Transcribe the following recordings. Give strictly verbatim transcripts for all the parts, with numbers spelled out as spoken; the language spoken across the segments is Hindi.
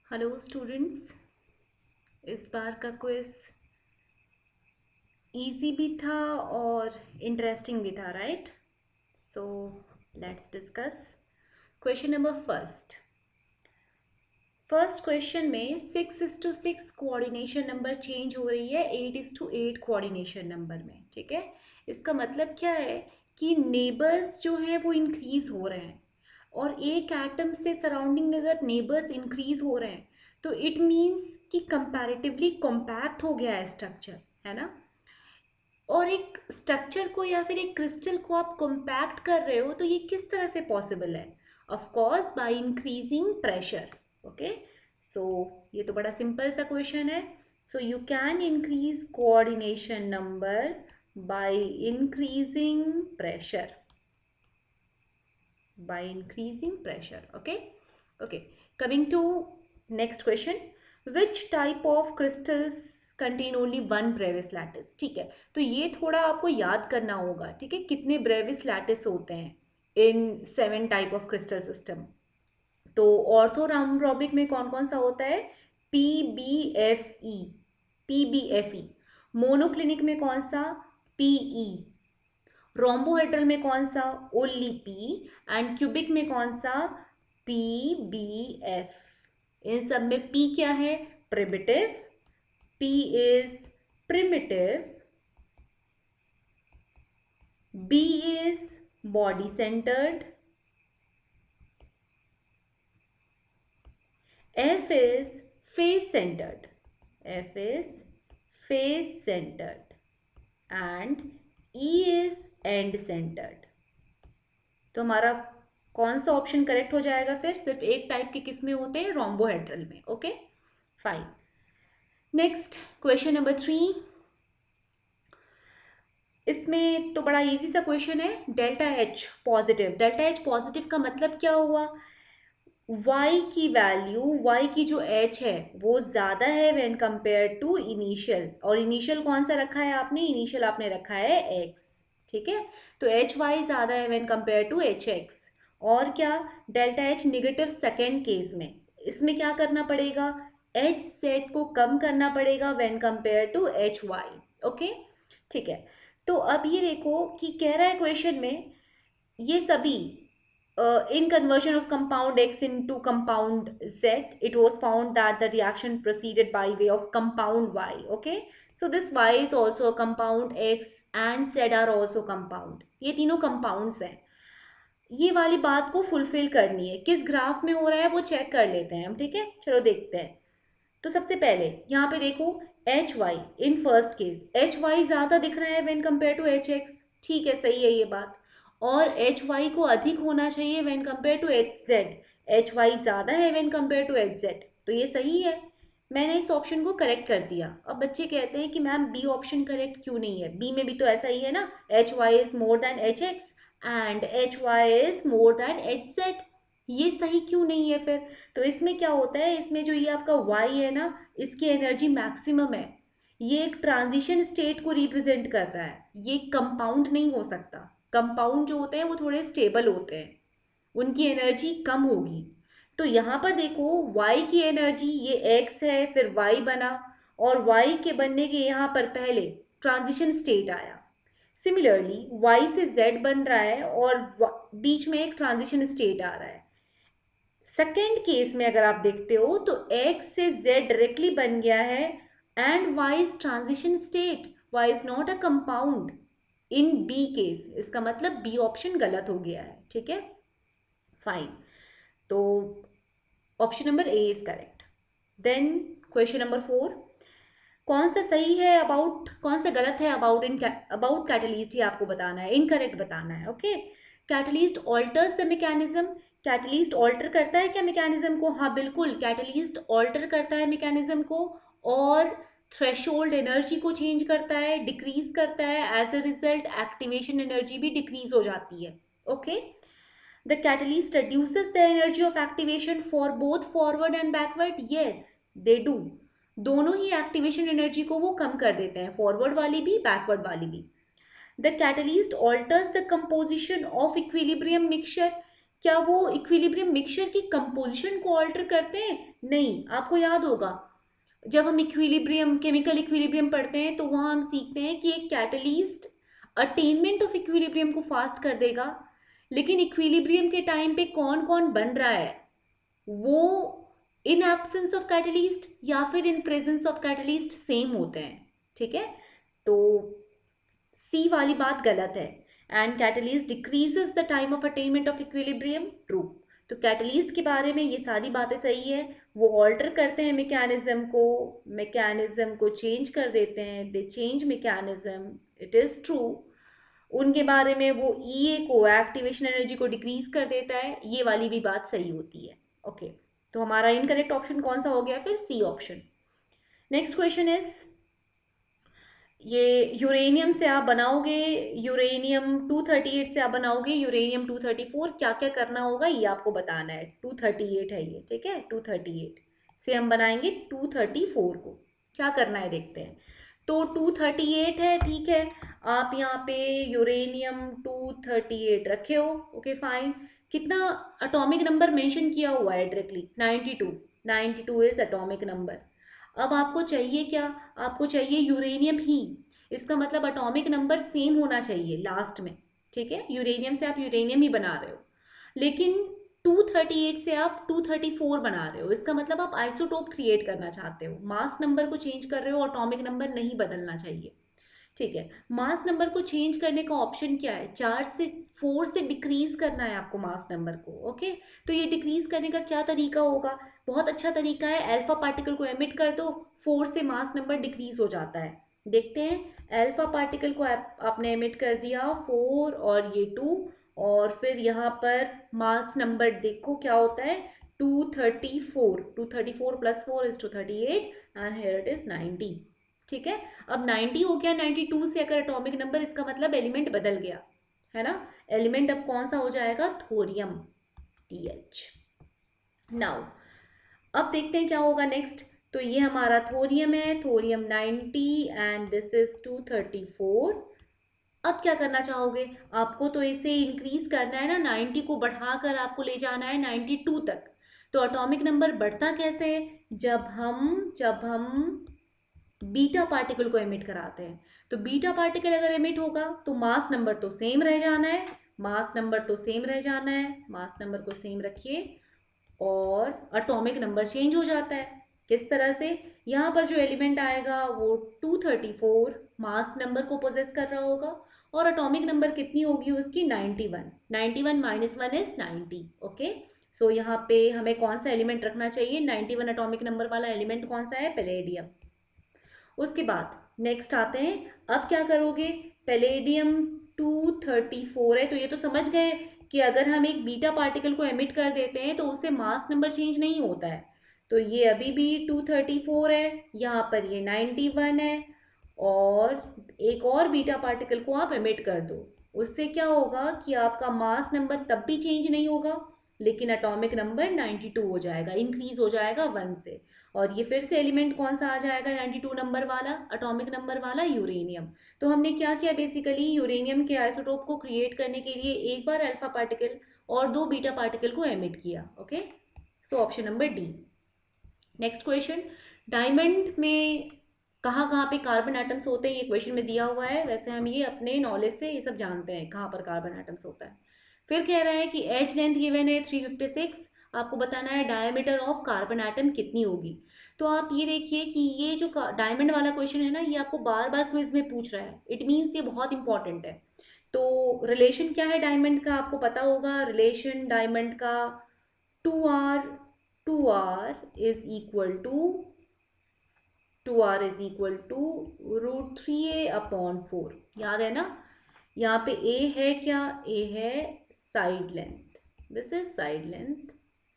Hello students. इस बार का क्विज इजी भी था और इंटरेस्टिंग भी था, right? So let's discuss question number first. First question में six is to six coordination number change हो रही है eight is to eight coordination number में। ठीक है, इसका मतलब क्या है कि नेबर्स जो हैं वो इंक्रीज हो रहे हैं, और एक एटम से सराउंडिंग अगर नेबर्स इंक्रीज हो रहे हैं तो इट मीन्स कि कंपैरेटिवली कॉम्पैक्ट हो गया है स्ट्रक्चर, है ना। और एक स्ट्रक्चर को या फिर एक क्रिस्टल को आप कॉम्पैक्ट कर रहे हो तो ये किस तरह से पॉसिबल है? Of course by increasing pressure. Okay, so ये तो बड़ा सिंपल सा क्वेश्चन है। So you can increase coordination number by increasing pressure, by increasing pressure. Okay, okay, coming to next question. Which type of crystals contain only one brevis lattice? ठीक है, तो ये थोड़ा आपको याद करना होगा। ठीक है, कितने brevis lattice होते हैं in seven type of crystal system? तो ऑर्थोरॉम्बिक में कौन कौन सा होता है? P B F E, P B F E. Monoclinic में कौन सा? पीई। रोम्बोहेड्रल में कौन सा? Only P. एंड क्यूबिक में कौन सा? P B F. इन सब में पी क्या है? Primitive. P is primitive, B is body centred, F is face centred, F is face centred, and E is end centred. तो हमारा कौन सा ऑप्शन करेक्ट हो जाएगा? फिर सिर्फ एक टाइप के किस में होते हैं? रोम्बोहेड्रल में। Okay, fine. Next question number three. इसमें तो बड़ा इजी सा क्वेश्चन है। Delta H positive, delta H positive का मतलब क्या हुआ? y की वैल्यू, y की जो h है वो ज़्यादा है व्हेन कंपेयर टू इनिशियल। और इनिशियल कौन सा रखा है आपने? इनिशियल आपने रखा है x। ठीक है, तो एच वाई ज़्यादा है when compare to H X. और क्या? Delta H negative second case में इसमें क्या करना पड़ेगा? एच सेट को कम करना पड़ेगा when compare to H Y. Okay, ठीक है। तो अब ये देखो कि कह रहा है क्वेश्चन में ये सभी uh, in conversion of compound X into compound Z, it was found that the reaction proceeded by way of compound Y. Okay, so this Y is also a compound, X and Z are also compound. ये तीनों compounds हैं। ये वाली बात को फुलफिल करनी है। किस ग्राफ में हो रहा है वो चेक कर लेते हैं हम। ठीक है, चलो देखते हैं। तो सबसे पहले यहाँ पे देखो H Y in first case, H Y ज़्यादा दिख रहा है when compare to H X. ठीक है, सही है ये बात। और एच वाई को अधिक होना चाहिए when compare to H Z, H Y ज़्यादा है when compare to H Z, तो ये सही है। मैंने इस ऑप्शन को करेक्ट कर दिया। अब बच्चे कहते हैं कि मैम बी ऑप्शन करेक्ट क्यों नहीं है? बी में भी तो ऐसा ही है ना, H Y is more than H X and H Y is more than H Z. ये सही क्यों नहीं है फिर? तो इसमें क्या होता है, इसमें जो ये आपका y है ना, इसकी एनर्जी मैक्सिमम है। ये एक ट्रांजिशन स्टेट को रिप्रेजेंट कर रहा है, ये कंपाउंड नहीं हो सकता। कंपाउंड जो होते हैं वो थोड़े स्टेबल होते हैं, उनकी एनर्जी कम होगी। तो यहाँ पर देखो y की एनर्जी, ये x है फिर y बना, और y के बनने के यहाँ पर पहले ट्रांजिशन स्टेट आया। सिमिलरली y से z बन रहा है और बीच में एक ट्रांजिशन स्टेट आ रहा है। सेकेंड केस में अगर आप देखते हो तो x से z डायरेक्टली बन गया है and y is transition state, y is not a compound in b case. इसका मतलब b ऑप्शन गलत हो गया है। ठीक है, फाइन। तो option number A is correct. Then question number four. कौन सा सही है अबाउट, कौन सा गलत है अबाउट इन अबाउट कैटलिस्ट, ये आपको बताना है, इनकरेक्ट बताना है। Okay, catalyst alters the mechanism. Catalyst alter करता है क्या मैकेनिज्म को? हाँ बिल्कुल, कैटलिस्ट ऑल्टर करता है मैकेनिज्म को, और थ्रेशोल्ड एनर्जी को चेंज करता है, डिक्रीज करता है। As a result activation energy भी डिक्रीज हो जाती है। Okay, the catalyst reduces the energy of activation for both forward and backward. Yes they do, दोनों ही एक्टिवेशन एनर्जी को वो कम कर देते हैं, फॉरवर्ड वाली भी बैकवर्ड वाली भी। The catalyst alters the composition of equilibrium mixture. क्या वो इक्विलिब्रियम मिक्सचर की कंपोजिशन को ऑल्टर करते हैं? नहीं। आपको याद होगा जब हम इक्विलिब्रियम, केमिकल इक्विलिब्रियम पढ़ते हैं तो वहां हम सीखते हैं कि एक कैटलिस्ट अटेनमेंट ऑफ इक्विलिब्रियम को फास्ट कर देगा, लेकिन इक्विलिब्रियम के टाइम पे कौन कौन बन रहा है, वो इन एब्सेंस ऑफ कैटलिस्ट या फिर in presence of catalyst same होते हैं। ठीक है, तो सी वाली बात गलत है। And catalyst decreases the time of attainment of equilibrium, true. तो कैटलिस्ट के बारे में ये सारी बातें सही है, वो ऑल्टर करते हैं मैकेनिज्म को, मैकेनिज्म को चेंज कर देते हैं, they change mechanism, it is true. उनके बारे में वो ई ए को, एक्टिवेशन एनर्जी को डिक्रीज कर देता है, ये वाली भी बात सही होती है। ओके, तो हमारा इनकरेक्ट ऑप्शन कौन सा हो गया फिर? C option. Next question is, ये यूरेनियम से आप बनाओगे, यूरेनियम टू थर्टी एट से आप बनाओगे यूरेनियम टू थर्टी फोर, क्या क्या करना होगा ये आपको बताना है। टू थर्टी एट है ये, ठीक है, टू थर्टी एट से हम बनाएंगे टू थर्टी फोर को, क्या करना है देखते हैं। तो टू थर्टी एट है, ठीक है, आप यहाँ पे यूरेनियम टू थर्टी एट रखे हो, ओके फाइन। कितना एटॉमिक नंबर मेंशन किया हुआ है directly? Ninety two, ninety two is atomic number. अब आपको चाहिए क्या? आपको चाहिए यूरेनियम ही, इसका मतलब एटॉमिक नंबर सेम होना चाहिए लास्ट में। ठीक है, यूरेनियम से आप यूरेनियम ही बना रहे हो, लेकिन टू थर्टी एट से आप टू थर्टी फोर बना रहे हो, इसका मतलब आप आइसोटोप क्रिएट करना चाहते हो, मास नंबर को चेंज कर रहे हो, एटॉमिक नंबर नहीं बदलना चाहिए। ठीक है, मास नंबर को चेंज करने का ऑप्शन क्या है? चार से फोर से डिक्रीज करना है आपको मास नंबर को। ओके, तो ये डिक्रीज करने का क्या तरीका होगा? बहुत अच्छा तरीका है, अल्फा पार्टिकल को एमिट कर दो, फोर से मास नंबर डिक्रीज हो जाता है। देखते हैं, अल्फा पार्टिकल को आप, आपने एमिट कर दिया फोर और ये टू, और फिर यहाँ पर मास नंबर देखो क्या होता है, two thirty four, two thirty four plus four is two thirty eight and here it is ninety. ठीक है, अब नाइन्टी हो गया, नाइन्टी टू से अगर एटॉमिक नंबर, इसका मतलब एलिमेंट बदल गया है ना। एलिमेंट अब कौन सा हो जाएगा? Thorium, T H. नाउ अब देखते हैं क्या होगा नेक्स्ट। तो ये हमारा थोरियम है, thorium ninety and this is two thirty four. अब क्या करना चाहोगे? आपको तो इसे इंक्रीज करना है ना, नाइन्टी को बढ़ाकर आपको ले जाना है नाइन्टी टू तक। तो एटॉमिक नंबर बढ़ता कैसे है? जब हम जब हम बीटा पार्टिकल को एमिट कराते हैं। तो बीटा पार्टिकल अगर एमिट होगा तो मास नंबर तो सेम रह जाना है, मास नंबर तो सेम रह जाना है, मास नंबर को सेम रखिए, और एटॉमिक नंबर चेंज हो जाता है। किस तरह से? यहाँ पर जो एलिमेंट आएगा वो two thirty four mass number को पोजेस कर रहा होगा, और एटॉमिक नंबर कितनी होगी उसकी? Ninety one. Ninety one minus one is ninety. Okay, so यहाँ पे हमें कौन सा एलिमेंट रखना चाहिए? नाइन्टी वन एटॉमिक नंबर वाला एलिमेंट कौन सा है? पैलेडियम। उसके बाद नेक्स्ट आते हैं, अब क्या करोगे? पैलेडियम टू थर्टी फोर है, तो ये तो समझ गए कि अगर हम एक बीटा पार्टिकल को एमिट कर देते हैं तो उससे मास नंबर चेंज नहीं होता है। तो ये अभी भी टू थर्टी फोर है, यहाँ पर ये नाइन्टी वन है, और एक और बीटा पार्टिकल को आप एमिट कर दो, उससे क्या होगा कि आपका मास नंबर तब भी चेंज नहीं होगा, लेकिन एटॉमिक नंबर नाइन्टी टू हो जाएगा, इंक्रीज हो जाएगा वन से। और ये फिर से एलिमेंट कौन सा आ जाएगा? नाइन्टी टू नंबर वाला, एटॉमिक नंबर वाला यूरेनियम। तो हमने क्या किया बेसिकली? यूरेनियम के आइसोटोप को क्रिएट करने के लिए एक बार अल्फा पार्टिकल और दो बीटा पार्टिकल को एमिट किया। Okay, so option number D. Next question, diamond में कहाँ कहाँ पे कार्बन एटम्स होते हैं, ये क्वेश्चन में दिया हुआ है। वैसे हम ये अपने नॉलेज से ये सब जानते हैं कहाँ पर कार्बन एटम्स होता है। फिर कह रहा है कि एज लेंथ गिवन है थ्री फिफ्टी सिक्स, आपको बताना है डायमीटर ऑफ कार्बन एटम कितनी होगी। तो आप ये देखिए कि ये जो डायमंड वाला क्वेश्चन है ना, ये आपको बार बार क्विज में पूछ रहा है, इट मीन्स ये बहुत इंपॉर्टेंट है। तो रिलेशन क्या है डायमंड का? आपको पता होगा रिलेशन डायमंड का, two R two R is equal to two R is equal to root three A upon four, याद है ना। यहाँ पे ए है क्या? ए है side length, this is side length,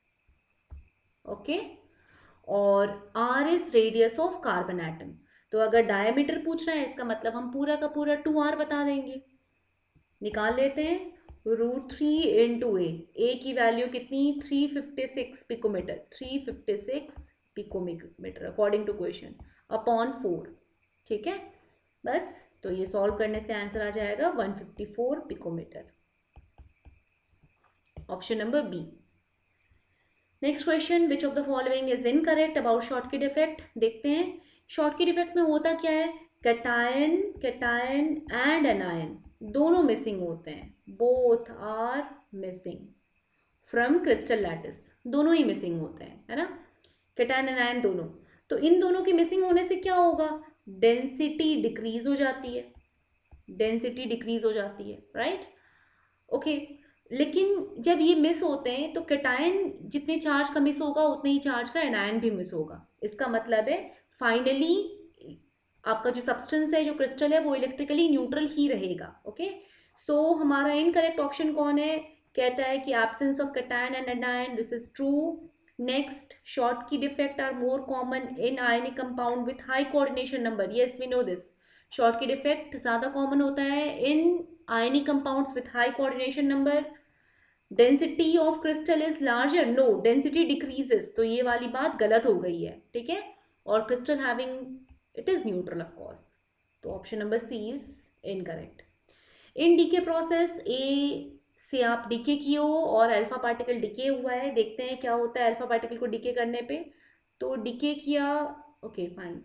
okay, और R is radius of carbon atom. तो अगर डायमीटर पूछ रहा है, इसका मतलब हम पूरा का पूरा टू आर बता देंगे। निकाल लेते हैं, root three into A, A की वैल्यू कितनी? Three fifty six picometre, three fifty six picometre according to question, upon four. ठीक है, बस। तो ये सॉल्व करने से आंसर आ जाएगा one fifty four picometre. Option number B. Next question, which of the following is incorrect about Schottky effect. देखते हैं शॉर्टकिट इफेक्ट में होता क्या है, कैटायन कैटायन एंड एनायन दोनों मिसिंग होते हैं, both are missing from crystal lattice, दोनों ही मिसिंग होते हैं, है ना, कैटायन एनायन दोनों। तो इन दोनों के मिसिंग होने से क्या होगा, डेंसिटी डिक्रीज हो जाती है, डेंसिटी डिक्रीज हो जाती है, राइट, ओके। लेकिन जब ये मिस होते हैं तो कैटायन जितने चार्ज का मिस होगा उतने ही चार्ज का एनायन भी मिस होगा। इसका मतलब है फाइनली आपका जो सब्सटेंस है, जो क्रिस्टल है, वो इलेक्ट्रिकली न्यूट्रल ही रहेगा, ओके। सो हमारा इनकरेक्ट ऑप्शन कौन है, कहता है कि absence of cation and anion, this is true. Next, Schottky effect are more common in ionic compound with high coordination number, yes we know this. Schottky effect ज्यादा कॉमन होता है in ionic compounds with high coordination number. Density of crystal is larger, no, density decreases, तो ये वाली बात गलत हो गई है, ठीक है। और crystal having, it is neutral of course, तो option number C is incorrect. In decay process, A से आप डीके किए हो और अल्फा पार्टिकल डीके हुआ है, देखते हैं क्या होता है अल्फा पार्टिकल को डीके करने पे। तो डीके किया, ओके फाइन,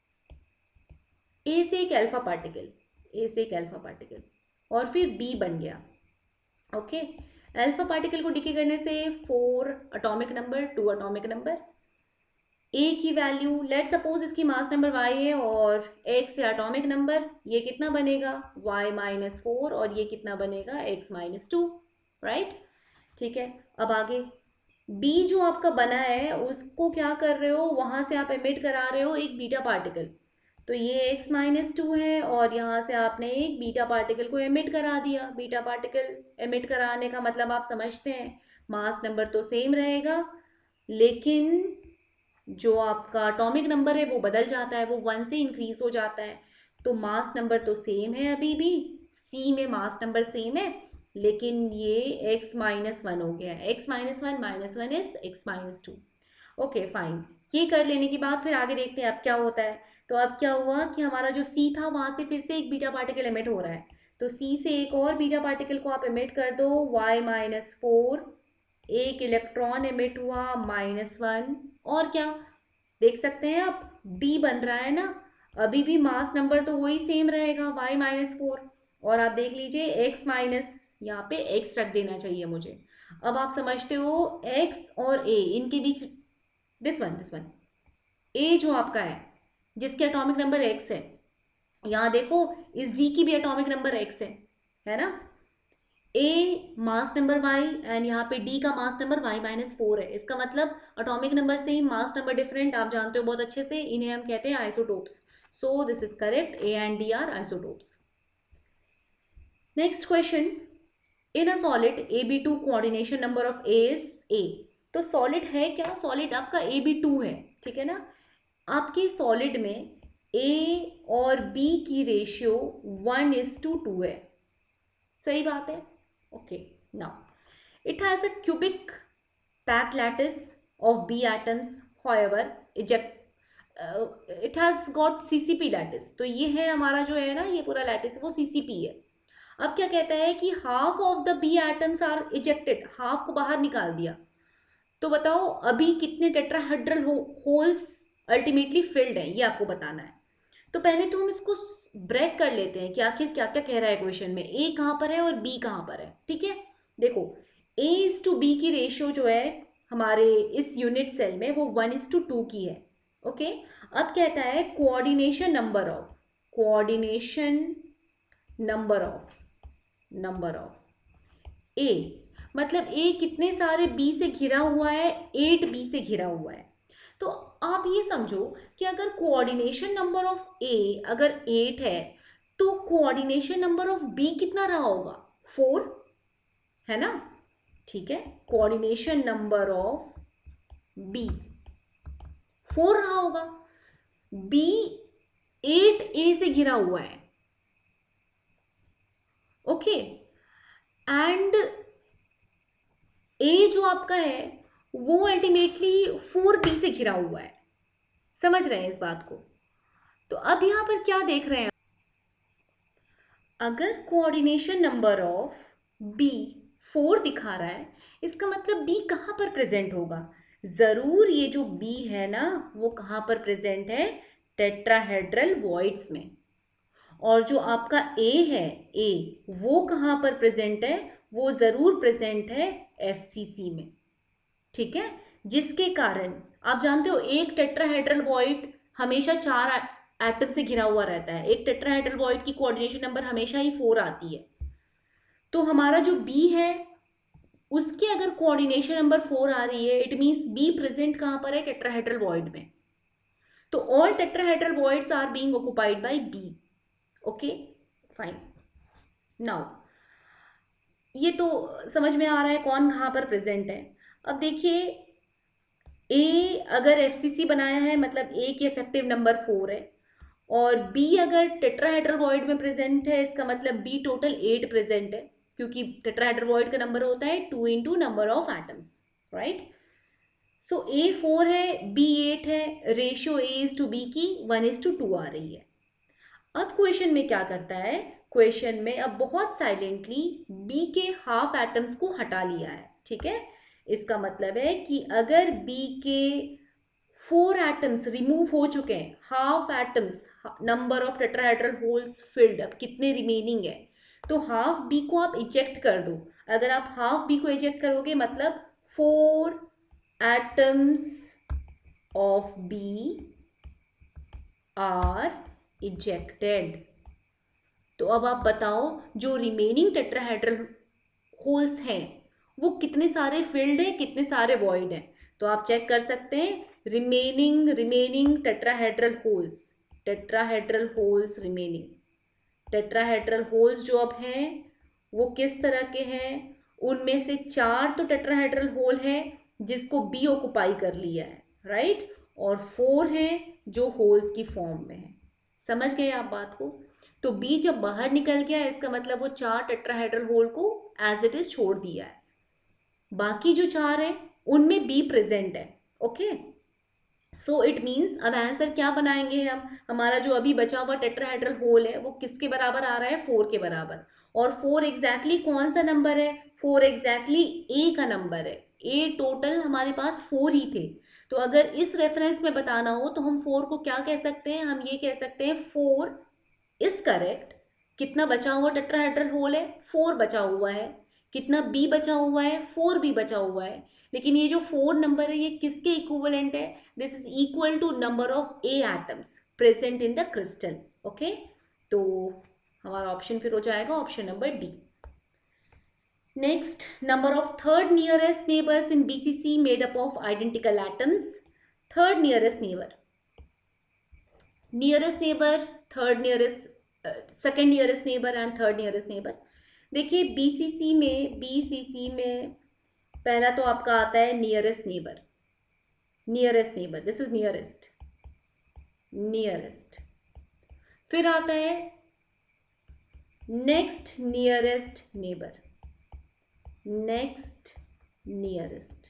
ए से एक अल्फा पार्टिकल, ए से एक अल्फा पार्टिकल और फिर बी बन गया, ओके। अल्फा पार्टिकल को डीके करने से four atomic number, two atomic number. A की वैल्यू, लेट सपोज इसकी मास नंबर वाई है और एक्स से एटॉमिक नंबर, ये कितना बनेगा वाई माइनस फोर और ये कितना बनेगा एक्स माइनस टू, राइट, ठीक है। अब आगे बी जो आपका बना है उसको क्या कर रहे हो, वहां से आप एमिट करा रहे हो एक बीटा पार्टिकल, तो ये x माइनस टू है और यहाँ से आपने एक बीटा पार्टिकल को एमिट करा दिया। बीटा पार्टिकल एमिट कराने का मतलब आप समझते हैं, मास नंबर तो सेम रहेगा लेकिन जो आपका एटॉमिक नंबर है वो बदल जाता है, वो वन से इंक्रीज हो जाता है। तो मास नंबर तो सेम है अभी भी, सी में मास नंबर सेम है, लेकिन ये x माइनस वन हो गया है, x minus one minus one is X minus two, okay fine. ये कर लेने के बाद फिर आगे देखते हैं अब क्या होता है। तो अब क्या हुआ कि हमारा जो C था वहां से फिर से एक बीटा पार्टिकल एमिट हो रहा है, तो C से एक और बीटा पार्टिकल को आप एमिट कर दो, y माइनस फोर, एक इलेक्ट्रॉन एमिट हुआ माइनस वन, और क्या देख सकते हैं आप, D बन रहा है ना, अभी भी मास नंबर तो वही सेम रहेगा y माइनस फोर, और आप देख लीजिए x माइनस, यहाँ पे x रख देना चाहिए मुझे। अब आप समझते हो x और a इनके बीच, this one this one a जो आपका है जिसके एटॉमिक नंबर x है, यहाँ देखो इस D की भी एटॉमिक नंबर x है है ना, a mass number y and यहाँ पे D का mass number y minus four है। इसका मतलब atomic number same, mass number different, आप जानते हो बहुत अच्छे से, इन्हें हम कहते हैं isotopes. So this is correct, a and d are isotopes. Next question, in a solid A B two coordination number of a is a। तो सॉलिड है क्या, सॉलिड आपका ए बी टू है, ठीक है ना। आपके सॉलिड में A और B की ratio one is to two है, सही बात है, okay. Now it has a cubic packed lattice of B atoms, however eject it has got C C P lattice, तो ये है हमारा जो है ना, ये पूरा लैटिस वो C C P है। अब क्या कहता है कि half of the B atoms are ejected, half को बाहर निकाल दिया, तो बताओ अभी कितने टेट्राहेड्रल होल्स अल्टीमेटली फिल्ड है, ये आपको बताना है। तो पहले तो हम इसको ब्रेक कर लेते हैं कि आखिर क्या क्या कह रहा है क्वेश्चन में, ए कहाँ पर है और बी कहाँ पर है, ठीक है। देखो ए इज टू बी की रेशियो जो है हमारे इस यूनिट सेल में वो वन इज टू टू की है, ओके। अब कहता है coordination number of, coordination number of number of A, मतलब ए कितने सारे बी से घिरा हुआ है, एट बी से घिरा हुआ है। तो आप ये समझो कि अगर कोऑर्डिनेशन नंबर ऑफ ए अगर एट है तो कोऑर्डिनेशन नंबर ऑफ बी कितना रहा होगा, फोर, है ना, ठीक है। Coordination number of B four रहा होगा, बी एट ए से घिरा हुआ है, ओके, एंड ए जो आपका है वो अल्टीमेटली फोर बी से घिरा हुआ है, समझ रहे हैं इस बात को। तो अब यहां पर क्या देख रहे हैं, अगर coordination number of B four दिखा रहा है, इसका मतलब बी कहाँ पर प्रेजेंट होगा? जरूर ये जो बी है ना वो कहाँ पर प्रेजेंट है? टेट्राहेड्रल वॉइड्स में। और जो आपका ए है, ए वो कहाँ पर प्रेजेंट है? वो जरूर प्रेजेंट है एफसीसी में। ठीक है, जिसके कारण आप जानते हो एक टेट्राहेड्रल वॉइड हमेशा चार एटम से घिरा हुआ रहता है। एक टेट्राहेड्रल वॉइड की कोऑर्डिनेशन नंबर हमेशा ही फोर आती है। तो हमारा जो बी है उसके अगर कोऑर्डिनेशन नंबर फोर आ रही है, इट मींस बी प्रेजेंट कहां पर है? टेट्राहेड्रल वॉइड में। तो all tetrahedral voids are being occupied by B. Okay fine. Now ये तो समझ में आ रहा है कौन कहां पर प्रेजेंट है। अब देखिए, ए अगर एफसीसी बनाया है मतलब ए की इफेक्टिव नंबर फोर है, और बी अगर टेट्राहेड्रल वॉइड में प्रेजेंट है, इसका मतलब बी टोटल एट प्रेजेंट है, क्योंकि टेट्राहेड्रल वॉइड का नंबर होता है two into number of atoms, right? So A four है, बी एट है, ratio A is to B की वन इज टू टू आ रही है। अब क्वेश्चन में क्या करता है? क्वेश्चन में अब बहुत साइलेंटली बी के हाफ एटम्स को हटा लिया है। ठीक है, इसका मतलब है कि अगर बी के फोर एटम्स रिमूव हो चुके हैं, half atoms, number of tetrahedral holes filled, अब कितने रिमेनिंग है? तो हाफ बी को आप इजेक्ट कर दो। अगर आप हाफ बी को इजेक्ट करोगे मतलब four atoms of B are ejected. तो अब आप बताओ जो रिमेनिंग टेट्राहेड्रल होल्स हैं वो कितने सारे फिल्ड हैं, कितने सारे वॉइड हैं? तो आप चेक कर सकते हैं, remaining remaining tetrahedral holes, tetrahedral holes remaining, tetrahedral holes जो अब हैं वो किस तरह के हैं? उनमें से चार तो टेट्राहेड्रल होल है जिसको बी ऑक्युपाई कर लिया है, राइट? और फोर हैं जो होल्स की फॉर्म में है। समझ गए आप बात को? तो बी जब बाहर निकल गया इसका मतलब वो चार टेट्राहेड्रल होल को एज इट इज छोड़ दिया है। बाकी जो चार है उनमें बी प्रेजेंट है। ओके, सो इट मीन्स अब आंसर क्या बनाएंगे हम? हमारा जो अभी बचा हुआ टेट्राहेड्रल होल है वो किसके बराबर आ रहा है? फोर के बराबर। और फोर एग्जैक्टली कौन सा नंबर है? फोर एग्जैक्टली ए का नंबर है। ए टोटल हमारे पास फोर ही थे। तो अगर इस रेफरेंस में बताना हो तो हम फोर को क्या कह सकते हैं? हम ये कह सकते हैं फोर इज करेक्ट। कितना बचा हुआ टेट्राहेड्रल होल है? फोर बचा हुआ है। कितना बी बचा हुआ है? फोर बी बचा हुआ है। लेकिन ये जो फोर नंबर है ये किसके इक्विवेलेंट है? This is equal to number of A atoms present in the crystal. Okay, तो हमारा ऑप्शन फिर हो जाएगा option number D. Next, number of third nearest neighbours in BCC made up of identical atoms. Third nearest neighbour, nearest neighbour, third nearest, second nearest neighbour and third nearest neighbour. देखिए बीसीसी में, बीसीसी में पहला तो आपका आता है nearest neighbour, nearest neighbour, this is nearest, nearest. फिर आता है next nearest neighbour, next nearest.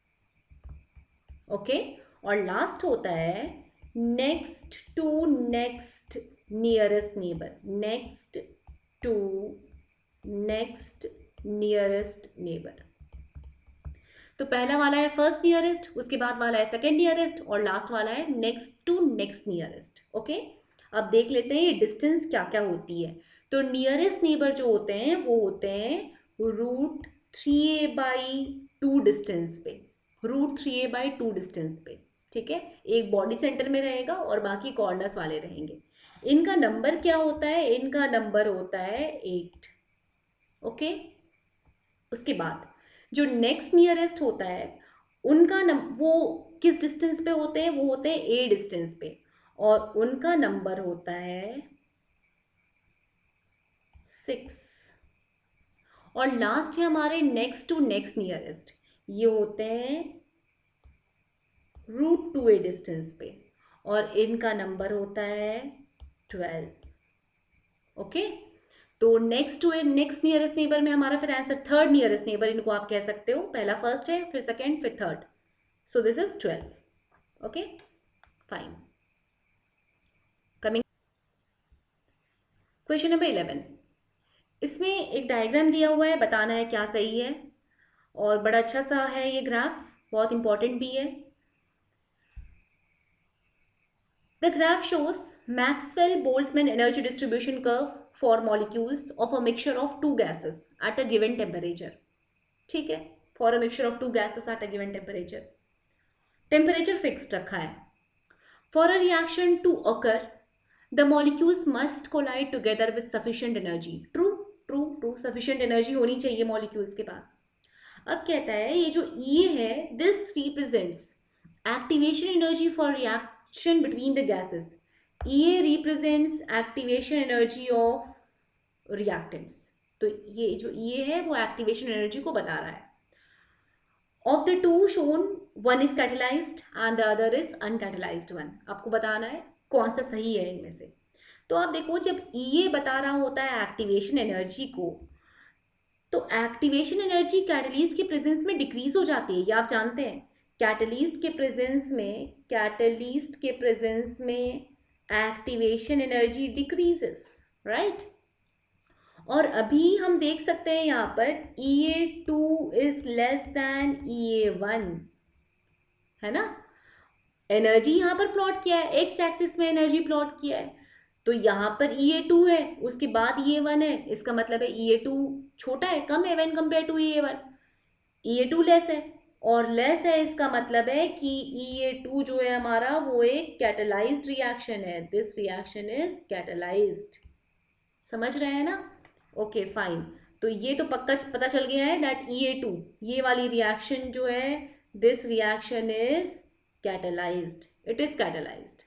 Okay, और लास्ट होता है next to next nearest neighbour, next to next nearest neighbour. तो पहला वाला है फर्स्ट नियरेस्ट, उसके बाद वाला है सेकेंड नियरेस्ट, और लास्ट वाला है next to next nearest. Okay, अब देख लेते हैं ये डिस्टेंस क्या क्या होती है। तो नियरेस्ट नेबर जो होते हैं वो होते हैं root three A by two distance पे, root three A by two distance पे। ठीक है, एक बॉडी सेंटर में रहेगा और बाकी कॉर्नर्स वाले रहेंगे। इनका नंबर क्या होता है? इनका नंबर होता है एट। ओके, उसके बाद जो नेक्स्ट नियरेस्ट होता है उनका नम वो किस डिस्टेंस पे होते हैं? वो होते हैं ए डिस्टेंस पे, और उनका नंबर होता है सिक्स। और लास्ट है हमारे नेक्स्ट टू नेक्स्ट नियरेस्ट, ये होते हैं रूट टू ए डिस्टेंस पे, और इनका नंबर होता है ट्वेल्व। ओके, तो next to a next nearest neighbour में हमारा फिर आंसर थर्ड नियरेस्ट नेबर, इनको आप कह सकते हो, पहला फर्स्ट है, फिर सेकेंड, फिर third. So this is twelve. Okay fine. Coming question number eleven, इसमें एक डायग्राम दिया हुआ है, बताना है क्या सही है, और बड़ा अच्छा सा है ये ग्राफ, बहुत इंपॉर्टेंट भी है। The graph shows Maxwell Boltzmann energy distribution curve for molecules of a mixture of two gases at a given temperature. ठीक है, for a mixture of two gases at a given temperature, temperature fixed रखा है। For a reaction to occur the molecules must collide together with sufficient energy. True true true, sufficient energy होनी चाहिए मॉलिक्यूल्स के पास। अब कहता है ये जो ई है, this represents activation energy for reaction between the gases. E represents activation energy of reactants. तो ये जो ई है वो एक्टिवेशन एनर्जी को बता रहा है। Of the two shown one is catalysed and the other is uncatalysed one. आपको बताना है कौन सा सही है इनमें से। तो आप देखो, जब ई बता रहा होता है एक्टिवेशन एनर्जी को, तो एक्टिवेशन एनर्जी कैटलिस्ट के प्रेजेंस में डिक्रीज हो जाती है, ये आप जानते हैं। कैटलिस्ट के प्रेजेंस में कैटलिस्ट के प्रेजेंस में एक्टिवेशन एनर्जी डिक्रीजेस, राइट। और अभी हम देख सकते हैं यहाँ पर E A two is less than E A one, है ना। एनर्जी यहाँ पर प्लॉट किया है, एक्स एक्सिस में एनर्जी प्लॉट किया है, तो यहाँ पर ई ए टू है, उसके बाद ई ए वन है, इसका मतलब है ई ए टू छोटा है, कम है when compare to E A one. E A two less है, और लेस है इसका मतलब है कि ई ए टू जो है हमारा वो एक कैटेलाइज्ड रिएक्शन है। This reaction is catalysed. समझ रहे हैं ना? Okay fine. तो ये तो पक्का पता चल गया है दैट ई ए टू, ये वाली रिएक्शन जो है, this reaction is catalysed, it is catalysed.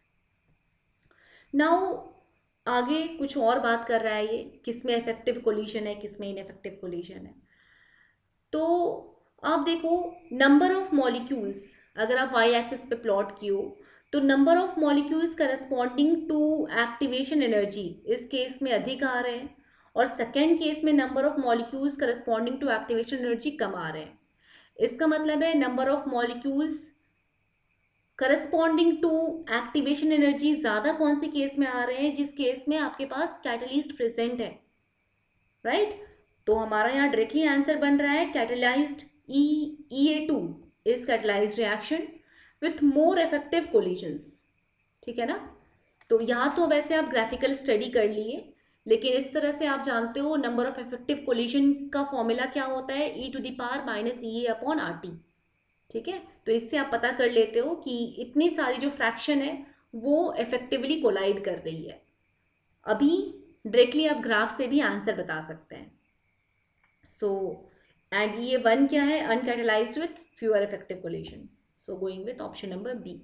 Now आगे कुछ और बात कर रहा है ये, किसमें इफेक्टिव कोलिशन है, किसमें इनइफेक्टिव कोलिशन है। तो आप देखो, नंबर ऑफ मॉलिक्यूल्स अगर आप वाई एक्सिस पे प्लॉट किए तो number of molecules corresponding to activation energy इस केस में अधिक आ रहे हैं, और सेकेंड केस में number of molecules corresponding to activation energy कम आ रहे हैं। इसका मतलब है number of molecules corresponding to activation energy ज़्यादा कौन से केस में आ रहे हैं, जिस केस में आपके पास कैटलिस्ट प्रेजेंट है, राइट right? तो हमारा यहाँ डायरेक्टली आंसर बन रहा है catalysed E E A two is catalysed reaction with more effective collisions. ठीक है ना। तो यहाँ तो वैसे आप ग्राफिकल स्टडी कर लिए, लेकिन इस तरह से आप जानते हो नंबर ऑफ इफेक्टिव कोलिजन का फॉर्मूला क्या होता है, E to the power minus E A upon R T. ठीक है, तो इससे आप पता कर लेते हो कि इतनी सारी जो फ्रैक्शन है वो इफेक्टिवली कोलाइड कर रही है। अभी डायरेक्टली आप ग्राफ से भी आंसर बता सकते हैं। सो एंड ये वन क्या है, uncatalysed with fewer effective collision. So going with option number B.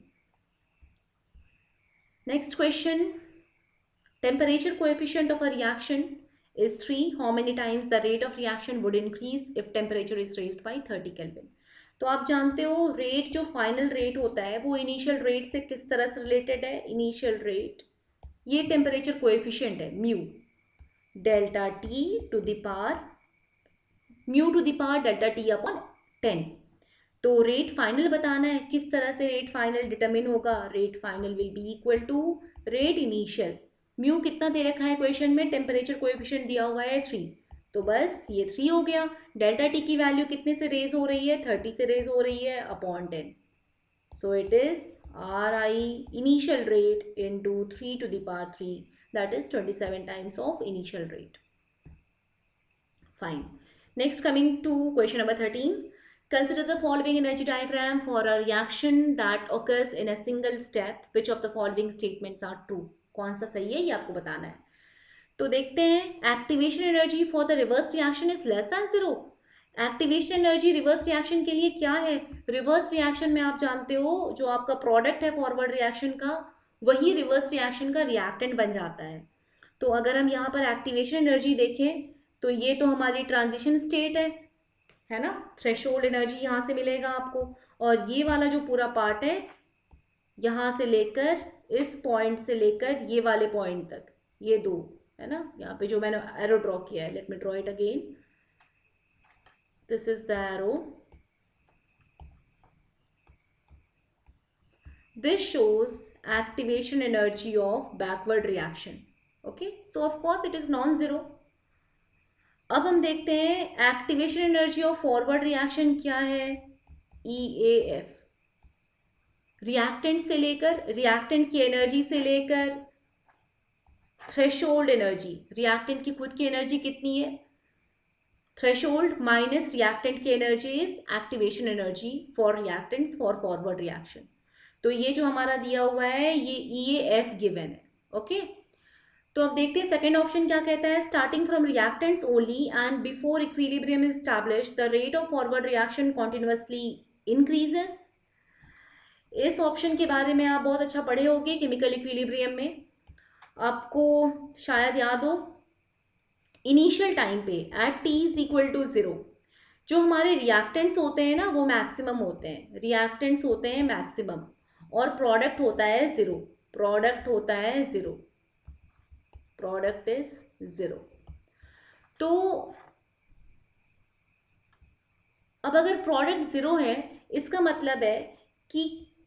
Next question, temperature coefficient of a reaction is three. How many times the rate of reaction would increase if temperature is raised by thirty Kelvin? तो आप जानते हो रेट जो फाइनल रेट होता है वो इनिशियल रेट से किस तरह से रिलेटेड है। इनिशियल रेट, ये टेम्परेचर कोएफिशिएंट है mu delta T to the power mu to the power delta T upon ten. तो रेट फाइनल बताना है, किस तरह से रेट फाइनल डिटरमिन होगा। Rate final will be equal to rate initial. Mu कितना दे रखा है क्वेश्चन में, टेम्परेचर कोएफिशिएंट दिया हुआ है थ्री, तो बस ये थ्री हो गया। डेल्टा टी की वैल्यू कितने से रेज हो रही है, थर्टी से रेज हो रही है upon ten. So it is R I initial rate into three to the power three, that is twenty seven times of initial rate. Fine. Next coming to question number thirteen. Consider the following energy diagram for a reaction that occurs in a single step. Which of the following statements are true? कौन सा सही है ये आपको बताना है। तो देखते हैं, activation energy for the reverse reaction is less than zero. Activation energy reverse reaction के लिए क्या है, रिवर्स रिएक्शन में आप जानते हो जो आपका प्रोडक्ट है फॉरवर्ड रिएक्शन का, वही रिवर्स रिएक्शन का रिएक्टेंट बन जाता है। तो अगर हम यहाँ पर एक्टिवेशन एनर्जी देखें तो ये तो हमारी ट्रांजिशन स्टेट है है ना, थ्रेशोल्ड एनर्जी यहाँ से मिलेगा आपको, और ये वाला जो पूरा पार्ट है यहाँ से लेकर इस पॉइंट से लेकर ये वाले पॉइंट तक, ये दो है ना, यहाँ पे जो मैंने एरो ड्रॉ किया है, let me draw it again, this is the arrow, this shows activation energy of backward reaction. Okay, so of course it is non zero. अब हम देखते हैं activation energy of forward reaction क्या है, ई ए एफ। रिएक्टेंट से लेकर, रिएक्टेंट की एनर्जी से लेकर थ्रेशोल्ड एनर्जी, रिएक्टेंट की खुद की एनर्जी कितनी है, थ्रेशोल्ड माइनस रिएक्टेंट की energy is activation energy for reactants for forward reaction. तो ये जो हमारा दिया हुआ है ये ई ए एफ गिवन है। ओके, तो अब देखते हैं सेकंड ऑप्शन क्या कहता है, starting from reactants only and before equilibrium is established the rate of forward reaction continuously increases. इस ऑप्शन के बारे में आप बहुत अच्छा पढ़े होंगे केमिकल इक्विलिब्रियम में, आपको शायद याद हो, इनिशियल टाइम पे at T is equal to zero जो हमारे रिएक्टेंट्स होते हैं ना वो मैक्सिमम होते हैं, रिएक्टेंट्स होते हैं मैक्सिमम और प्रोडक्ट होता है जीरो, प्रोडक्ट होता है जीरो, प्रोडक्ट इज जीरो। तो अब अगर प्रोडक्ट जीरो है इसका मतलब है कि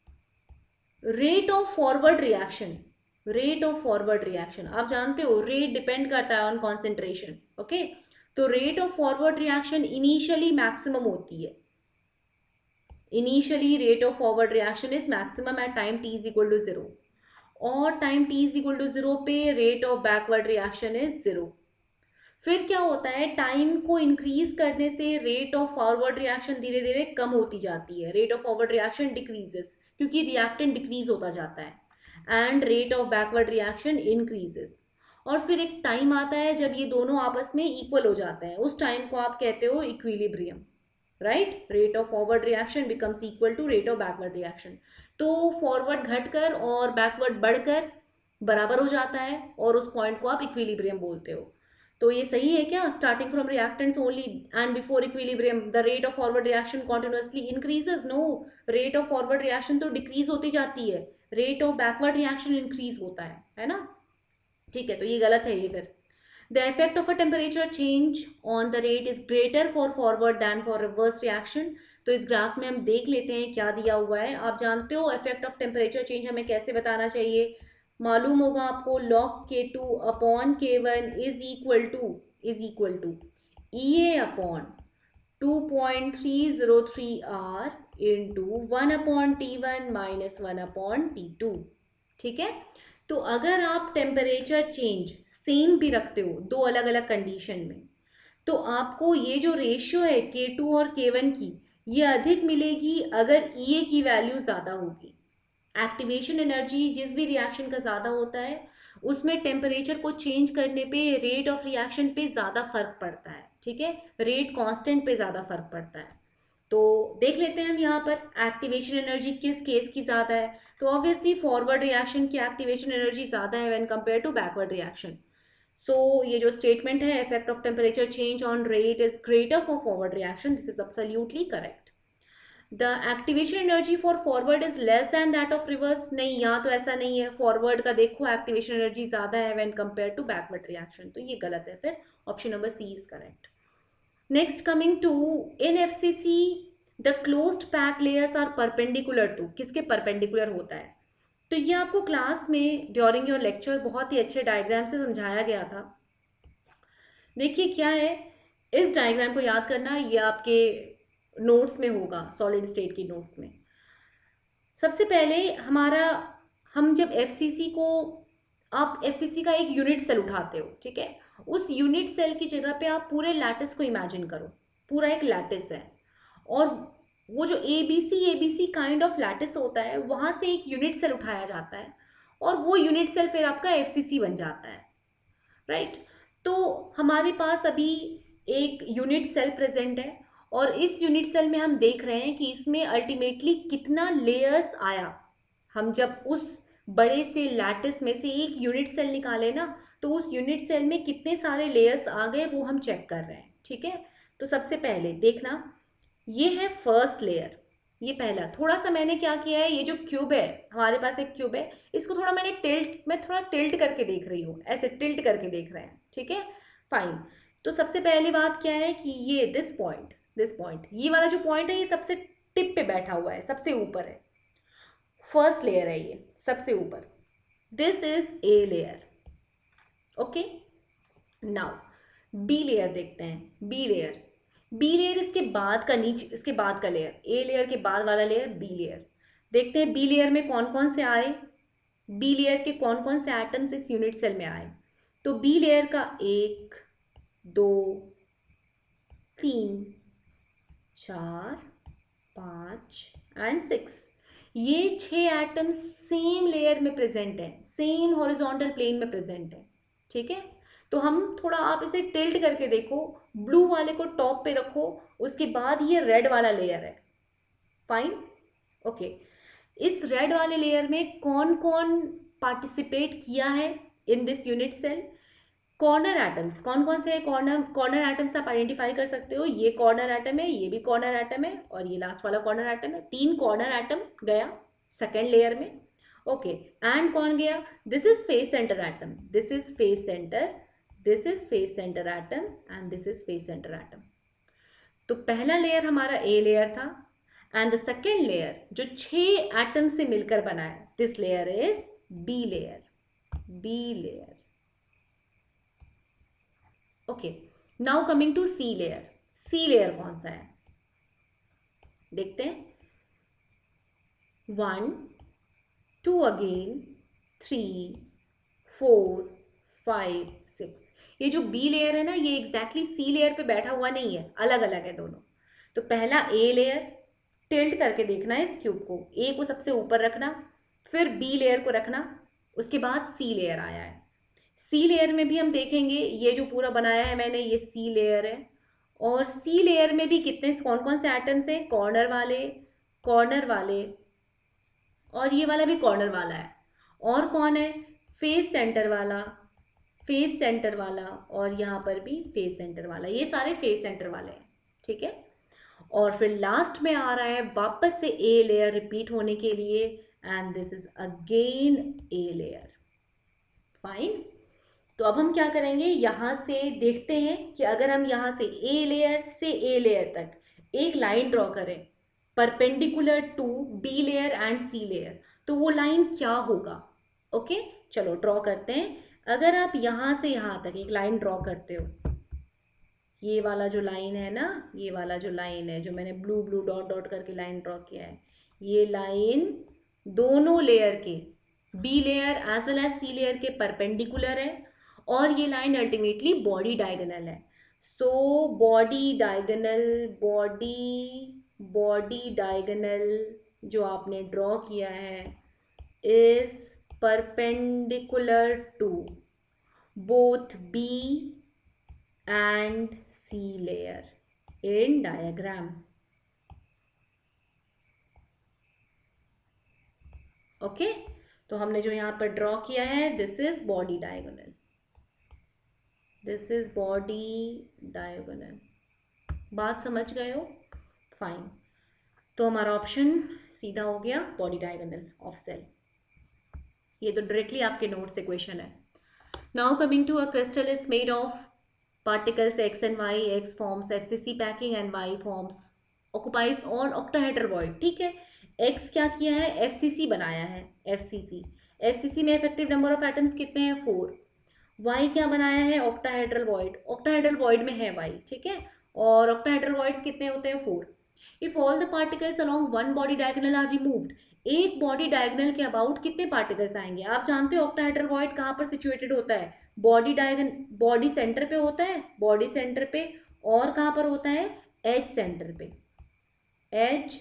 rate of forward reaction, rate of forward reaction आप जानते हो रेट डिपेंड करता है ऑन कॉन्सेंट्रेशन। ओके, तो rate of forward reaction initially maximum होती है, initially rate of forward reaction is maximum at time T is equal to zero, और time T is equal to zero पे rate of backward reaction is zero. फिर क्या होता है, टाइम को इंक्रीज करने से रेट ऑफ फॉरवर्ड रिएक्शन धीरे धीरे कम होती जाती है, rate of forward reaction decreases क्योंकि रिएक्टेंट डिक्रीज होता जाता है, and rate of backward reaction increases. और फिर एक टाइम आता है जब ये दोनों आपस में इक्वल हो जाते हैं, उस टाइम को आप कहते हो equilibrium, right. Rate of forward reaction becomes equal to rate of backward reaction. तो फॉरवर्ड घटकर और बैकवर्ड बढ़कर बराबर हो जाता है और उस पॉइंट को आप इक्विलिब्रियम बोलते हो। तो ये सही है क्या, starting from reactants only and before equilibrium the rate of forward reaction continuously increases, no, rate of forward reaction तो डिक्रीज होती जाती है, rate of backward reaction increase होता है, है ना। ठीक है, तो ये गलत है ये फिर। The effect of a temperature change on the rate is greater for forward than for reverse reaction। तो इस ग्राफ में हम देख लेते हैं क्या दिया हुआ है। आप जानते हो इफेक्ट ऑफ टेम्परेचर चेंज हमें कैसे बताना चाहिए, मालूम होगा आपको, log K two upon K one is equal to is equal to E A upon two point three zero three R into one upon T one minus one upon T two. ठीक है, तो अगर आप टेम्परेचर चेंज सेम भी रखते हो दो अलग अलग कंडीशन में, तो आपको ये जो रेशियो है के टू और के वन की ये अधिक मिलेगी अगर ई ए की वैल्यू ज़्यादा होगी। एक्टिवेशन एनर्जी जिस भी रिएक्शन का ज़्यादा होता है उसमें टेम्परेचर को चेंज करने पे रेट ऑफ रिएक्शन पे ज़्यादा फर्क पड़ता है। ठीक है, रेट कांस्टेंट पे ज़्यादा फर्क पड़ता है। तो देख लेते हैं हम यहाँ पर एक्टिवेशन एनर्जी किस केस की ज़्यादा है, तो ऑब्वियसली फॉरवर्ड रिएक्शन की एक्टिवेशन एनर्जी ज़्यादा है when compare to backward reaction. So ये जो स्टेटमेंट है effect of temperature change on rate is greater for forward reaction, this is absolutely correct. The activation energy for forward is less than that of reverse, नहीं यहाँ तो ऐसा नहीं है, फॉरवर्ड का देखो एक्टिवेशन एनर्जी ज़्यादा है when compare to backward reaction, तो ये गलत है, फिर option number C is correct. Next coming to in F C C the closed pack layers are perpendicular to, किसके परपेंडिकुलर होता है, तो ये आपको क्लास में ड्यूरिंग योर लेक्चर बहुत ही अच्छे डायग्राम से समझाया गया था। देखिए क्या है, इस डायग्राम को याद करना, ये आपके नोट्स में होगा, सॉलिड स्टेट की नोट्स में। सबसे पहले हमारा, हम जब एफसीसी को, आप एफसीसी का एक यूनिट सेल उठाते हो, ठीक है, उस यूनिट सेल की जगह पे आप पूरे लैटिस को इमेजिन करो, पूरा एक लैटिस है, और वो जो A B C A B C kind of lattice होता है वहाँ से एक यूनिट सेल उठाया जाता है और वो यूनिट सेल फिर आपका एफ सी सी बन जाता है, राइट। तो हमारे पास अभी एक यूनिट सेल प्रेजेंट है और इस यूनिट सेल में हम देख रहे हैं कि इसमें अल्टीमेटली कितना लेयर्स आया। हम जब उस बड़े से लैटिस में से एक यूनिट सेल निकाले ना, तो उस यूनिट सेल में कितने सारे लेयर्स आ गए वो हम चेक कर रहे हैं। ठीक है, तो सबसे पहले देखना, ये है फर्स्ट लेयर, ये पहला, थोड़ा सा मैंने क्या किया है, ये जो क्यूब है, हमारे पास एक क्यूब है, इसको थोड़ा मैंने टिल्ट, मैं थोड़ा टिल्ट करके देख रही हूँ, ऐसे टिल्ट करके देख रहे हैं। ठीक है, फाइन। तो सबसे पहली बात क्या है कि ये दिस पॉइंट, दिस पॉइंट, ये वाला जो पॉइंट है ये सबसे टिप पे बैठा हुआ है, सबसे ऊपर है, फर्स्ट लेयर है ये सबसे ऊपर, this is A layer. Okay, now B layer देखते हैं। बी लेयर, बी लेयर इसके बाद का, नीचे इसके बाद का लेयर, ए लेयर के बाद वाला लेयर बी लेयर। देखते हैं बी लेयर में कौन कौन से आए, बी लेयर के कौन कौन से एटम्स इस यूनिट सेल में आए। तो बी लेयर का एक, दो, तीन, चार, पाँच एंड सिक्स, ये छह एटम्स सेम लेयर में प्रेजेंट है, सेम हॉरिजॉन्टल प्लेन में प्रेजेंट है। ठीक है, तो हम थोड़ा, आप इसे टिल्ट करके देखो, ब्लू वाले को टॉप पे रखो, उसके बाद ये रेड वाला लेयर है। Fine, okay. इस रेड वाले लेयर में कौन कौन पार्टिसिपेट किया है in this unit cell. Corner atoms कौन कौन से कॉर्नर कॉर्नर एटम्स आप आइडेंटिफाई कर सकते हो। ये कॉर्नर एटम है, ये भी कॉर्नर एटम है, और ये लास्ट वाला कॉर्नर एटम है। तीन कॉर्नर एटम गया सेकेंड लेयर में। ओके, एंड कौन गया, this is face centre atom, this is face centre, this is face centre atom and this is face centre atom. तो पहला लेयर हमारा ए लेयर था, एंड द सेकेंड लेयर जो छह एटम से मिलकर बना है, this layer is B layer, B layer. Okay, now coming to C layer. C layer कौन सा है देखते हैं। One, two again, three, four, five, six. ये जो बी लेयर है ना, ये एग्जैक्टली सी लेयर पे बैठा हुआ नहीं है, अलग अलग है दोनों। तो पहला ए लेयर, टिल्ट करके देखना है इस क्यूब को, ए को सबसे ऊपर रखना, फिर बी लेयर को रखना, उसके बाद सी लेयर आया है। सी लेयर में भी हम देखेंगे, ये जो पूरा बनाया है मैंने, ये सी लेयर है, और सी लेयर में भी कितने कौन कौन से एटम्स हैं, कॉर्नर वाले, कॉर्नर वाले, और ये वाला भी कॉर्नर वाला है। और कौन है, फेस सेंटर वाला, फेस सेंटर वाला, और यहाँ पर भी फेस सेंटर वाला, ये सारे फेस सेंटर वाले हैं। ठीक है, और फिर लास्ट में आ रहा है वापस से ए लेयर रिपीट होने के लिए, and this is again A layer. Fine, तो अब हम क्या करेंगे, यहां से देखते हैं कि अगर हम यहां से ए लेयर से ए लेयर तक एक लाइन ड्रॉ करें perpendicular to B layer and C layer, तो वो लाइन क्या होगा। ओके, चलो ड्रॉ करते हैं। अगर आप यहां से यहां तक एक लाइन ड्रॉ करते हो, ये वाला जो लाइन है ना, ये वाला जो लाइन है जो मैंने ब्लू ब्लू डॉट डॉट करके लाइन ड्रॉ किया है, ये लाइन दोनों लेयर के, B layer as well as C layer के परपेंडिकुलर है, और ये लाइन अल्टीमेटली बॉडी डायगोनल है। So body diagonal, body body diagonal जो आपने ड्रॉ किया है is perpendicular to both B and C layer in diagram. Okay, तो हमने जो यहाँ पर ड्रॉ किया है, this is body diagonal, this is body diagonal. बात समझ गए हो। फाइन, तो हमारा ऑप्शन सीधा हो गया, बॉडी डायगोनल ऑफ सेल। ये तो डायरेक्टली आपके नोट से क्वेश्चन है। Now coming to a crystal is made of particles x and y, x forms F C C packing and y forms occupies all octahedral void। ठीक है, x क्या किया है, F C C बनाया है, F C C, F C C में इफेक्टिव नंबर ऑफ एटम्स कितने हैं, फोर। y क्या बनाया है, octahedral void, octahedral void में है y। ठीक है, और octahedral voids कितने होते हैं, four. If all the particles along one body diagonal are removed, एक बॉडी डायगोनल के अबाउट कितने पार्टिकल्स आएंगे। आप जानते हो octahedral void कहाँ पर सिचुएटेड होता है, बॉडी डायगन बॉडी सेंटर पे होता है, बॉडी सेंटर पे, और कहाँ पर होता है, एज सेंटर पे, एज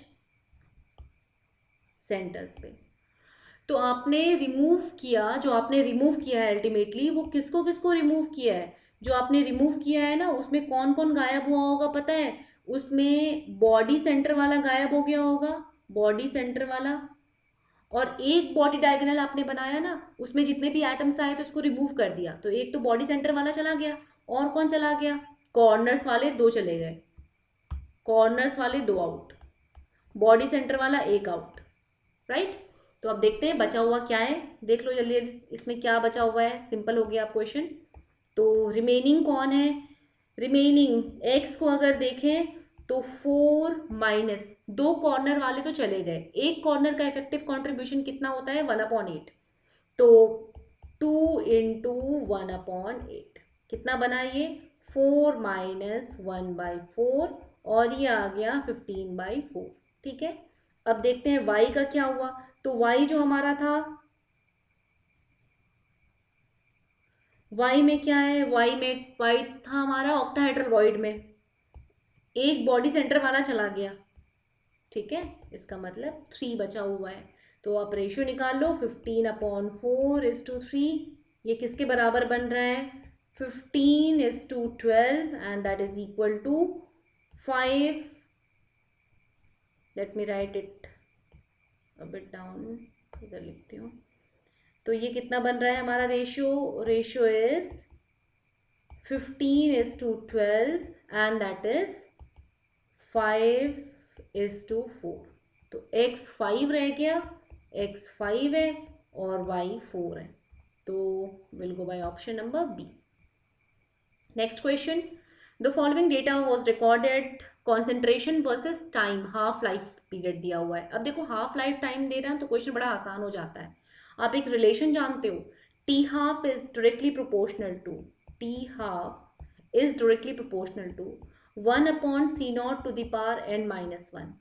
सेंटर्स पे। तो आपने रिमूव किया, जो आपने रिमूव किया है अल्टीमेटली, वो किसको किसको रिमूव किया है, जो आपने रिमूव किया है ना, उसमें कौन कौन गायब हुआ होगा पता है, उसमें बॉडी सेंटर वाला गायब हो गया होगा, बॉडी सेंटर वाला, और एक बॉडी डायगोनल आपने बनाया ना, उसमें जितने भी एटम्स आए थे उसको रिमूव कर दिया, तो एक तो बॉडी सेंटर वाला चला गया, और कौन चला गया, कॉर्नर्स वाले दो चले गए, कॉर्नर्स वाले दो आउट, बॉडी सेंटर वाला एक आउट। राइट, तो अब देखते हैं बचा हुआ क्या है, देख लो जल्दी, इसमें क्या बचा हुआ है, सिंपल हो गया आप क्वेश्चन। तो रिमेनिंग कौन है, रिमेनिंग एक्स को अगर देखें तो फोर माइनस दो कॉर्नर वाले तो चले गए, एक कॉर्नर का इफेक्टिव कंट्रीब्यूशन कितना होता है, वन अपॉन एट, तो two into one upon eight कितना बना, ये four minus one by four और ये आ गया फिफ्टीन बाई फोर। ठीक है, अब देखते हैं y का क्या हुआ। तो y जो हमारा था, y में क्या है, y में y था हमारा ऑक्टाहेड्रल वॉइड में, एक बॉडी सेंटर वाला चला गया। ठीक है, इसका मतलब थ्री बचा हुआ है। तो आप रेशियो निकाल लो, fifteen upon four is to three. ये किसके बराबर बन रहा है, fifteen is to twelve and that is equal to five. Let me write it a bit down, इधर लिखती हूँ। तो ये कितना बन रहा है हमारा ratio, ratio is fifteen is to twelve and that is five is to four. तो x फाइव रह गया, x फाइव है और y फोर है। तो will go by option number B. Next question, the following data was recorded concentration versus time, half life period दिया हुआ है। अब देखो हाफ लाइफ टाइम दे रहा है तो क्वेश्चन बड़ा आसान हो जाता है। आप एक रिलेशन जानते हो, T half is directly proportional to, T half is directly proportional to one upon C naught to the power N minus one.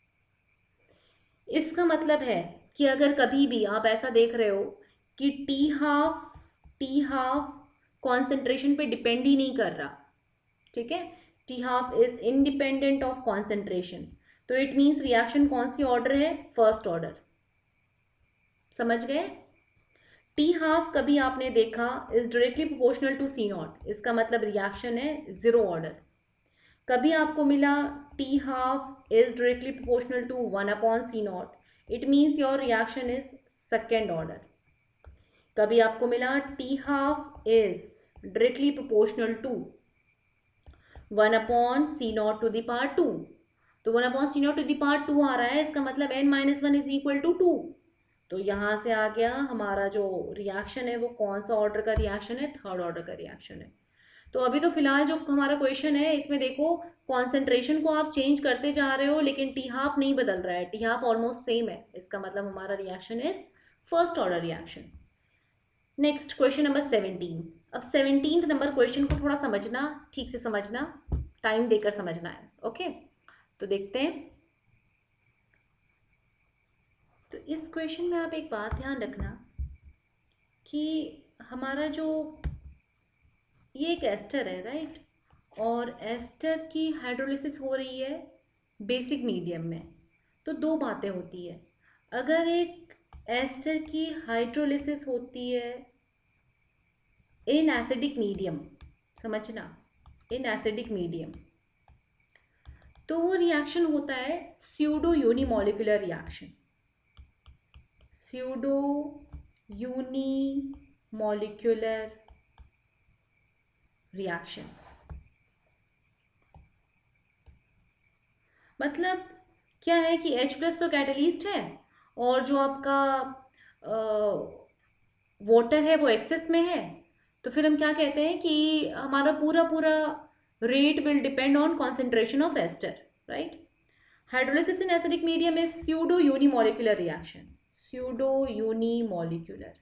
इसका मतलब है कि अगर कभी भी आप ऐसा देख रहे हो कि T half T half concentration पे डिपेंड ही नहीं कर रहा, ठीक है, T half is independent of concentration, तो इट मीन्स रिएक्शन कौन सी ऑर्डर है, फर्स्ट ऑर्डर। समझ गए, टी हाफ कभी आपने देखा is directly proportional to C naught, इसका मतलब रिएक्शन है जीरो ऑर्डर। कभी आपको मिला T half is directly proportional to one upon C naught, it means your reaction is second order. कभी आपको मिला T half is directly proportional to one upon C naught to the power two, तो one upon C naught to the power two आ रहा है, इसका मतलब N minus one is equal to two. तो यहाँ से आ गया हमारा जो रिएक्शन है वो कौन सा ऑर्डर का रिएक्शन है, थर्ड ऑर्डर का रिएक्शन है। तो अभी तो फिलहाल जो हमारा क्वेश्चन है इसमें देखो कॉन्सेंट्रेशन को आप चेंज करते जा रहे हो लेकिन टी हाफ नहीं बदल रहा है, टी हाफ ऑलमोस्ट सेम है, इसका मतलब हमारा reaction is first order reaction. Next question number seventeen. अब सेवनटीन नंबर क्वेश्चन को थोड़ा समझना, ठीक से समझना, टाइम देकर समझना है। ओके, तो देखते हैं। तो इस क्वेश्चन में आप एक बात ध्यान रखना कि हमारा जो ये एक एस्टर है, राइट, और एस्टर की हाइड्रोलिसिस हो रही है बेसिक मीडियम में। तो दो बातें होती है, अगर एक एस्टर की हाइड्रोलिसिस होती है इन एसिडिक मीडियम, समझना, इन एसिडिक मीडियम, तो वो रिएक्शन होता है pseudo unimolecular reaction, pseudo unimolecular reaction. मतलब क्या है कि H प्लस तो कैटलिस्ट है और जो आपका वाटर है वो एक्सेस में है, तो फिर हम क्या कहते हैं कि हमारा पूरा पूरा rate will depend on concentration of ester, right. Hydrolysis in acidic medium is pseudo unimolecular reaction, pseudo unimolecular.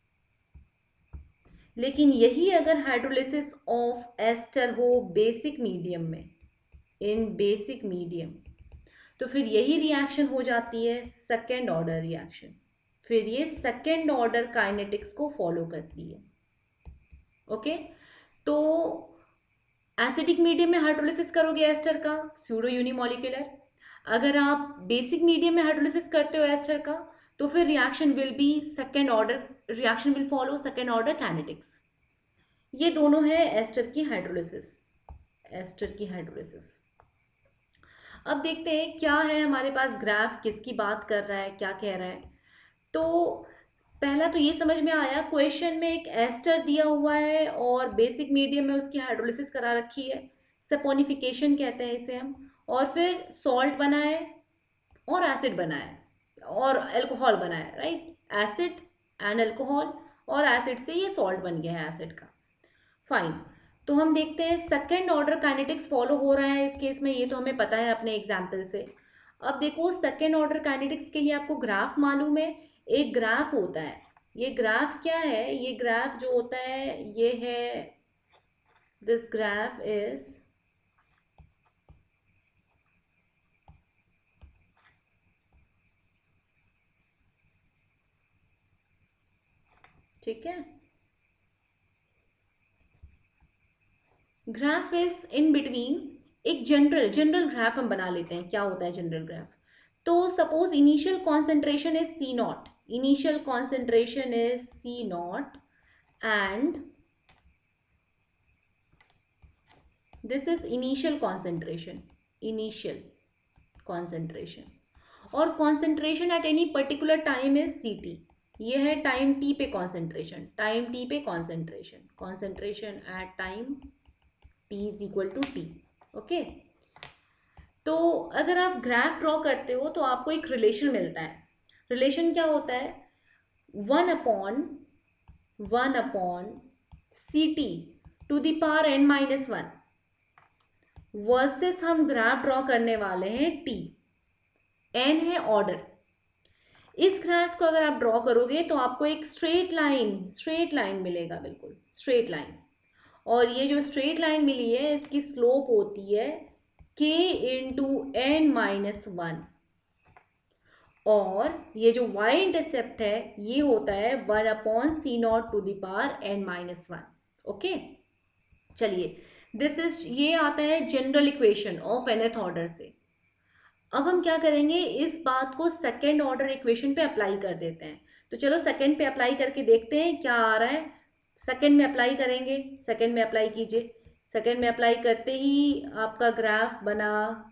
लेकिन यही अगर हाइड्रोलिसिस ऑफ एस्टर हो बेसिक मीडियम में, इन बेसिक मीडियम, तो फिर यही रिएक्शन हो जाती है सेकेंड ऑर्डर रिएक्शन, फिर ये सेकेंड ऑर्डर काइनेटिक्स को फॉलो करती है। ओके, तो एसिडिक मीडियम में हाइड्रोलिसिस करोगे एस्टर का, स्यूडो यूनिमोलिकुलर। अगर आप बेसिक मीडियम में हाइड्रोलिसिस करते हो एस्टर का, तो फिर reaction will be second order, reaction will follow second order kinetics. ये दोनों है एस्टर की हाइड्रोलिसिस, एस्टर की हाइड्रोलिसिस। अब देखते हैं क्या है हमारे पास ग्राफ, किसकी बात कर रहा है, क्या कह रहा है। तो पहला तो ये समझ में आया, क्वेश्चन में एक एस्टर दिया हुआ है और बेसिक मीडियम में उसकी हाइड्रोलिसिस करा रखी है, सपोनिफिकेशन कहते हैं इसे हम, और फिर सॉल्ट बना है और एसिड बना है और अल्कोहल बना है, राइट, एसिड एंड अल्कोहल, और एसिड से ये सॉल्ट बन गया है एसिड का। फाइन, तो हम देखते हैं सेकेंड ऑर्डर काइनेटिक्स फॉलो हो रहा है इस केस में, ये तो हमें पता है अपने एग्जाम्पल से। अब देखो सेकेंड ऑर्डर काइनेटिक्स के लिए आपको ग्राफ मालूम है, एक ग्राफ होता है, ये ग्राफ क्या है, ये ग्राफ जो होता है ये है this graph is ठीक है, ग्राफ इज इन बिटवीन, एक जनरल जनरल ग्राफ हम बना लेते हैं। क्या होता है जनरल ग्राफ? तो suppose initial concentration is C naught, initial concentration is C naught and this is initial concentration, initial concentration, और concentration at any particular time is C T, ये है टाइम टी पे कॉन्सेंट्रेशन, टाइम टी पे concentration, concentration at time T is equal to T. Okay, तो अगर आप ग्राफ ड्रॉ करते हो तो आपको एक रिलेशन मिलता है। रिलेशन क्या होता है? One upon one upon C T to the power N minus one versus हम ग्राफ ड्रॉ करने वाले हैं टी, एन है ऑर्डर। इस ग्राफ को अगर आप ड्रॉ करोगे तो आपको एक स्ट्रेट लाइन स्ट्रेट लाइन मिलेगा, बिल्कुल स्ट्रेट लाइन, और ये जो स्ट्रेट लाइन मिली है इसकी स्लोप होती है k into N minus one, और ये जो y इंटरसेप्ट है ये होता है one upon C naught to the power N minus one. Okay, चलिए दिस इज, ये आता है general equation of nth order से। अब हम क्या करेंगे, इस बात को सेकेंड ऑर्डर इक्वेशन पे अप्लाई कर देते हैं। तो चलो सेकेंड पे अप्लाई करके देखते हैं क्या आ रहा है। सेकेंड में अप्लाई करेंगे, सेकेंड में अप्लाई कीजिए। सेकेंड में अप्लाई करते ही आपका ग्राफ बना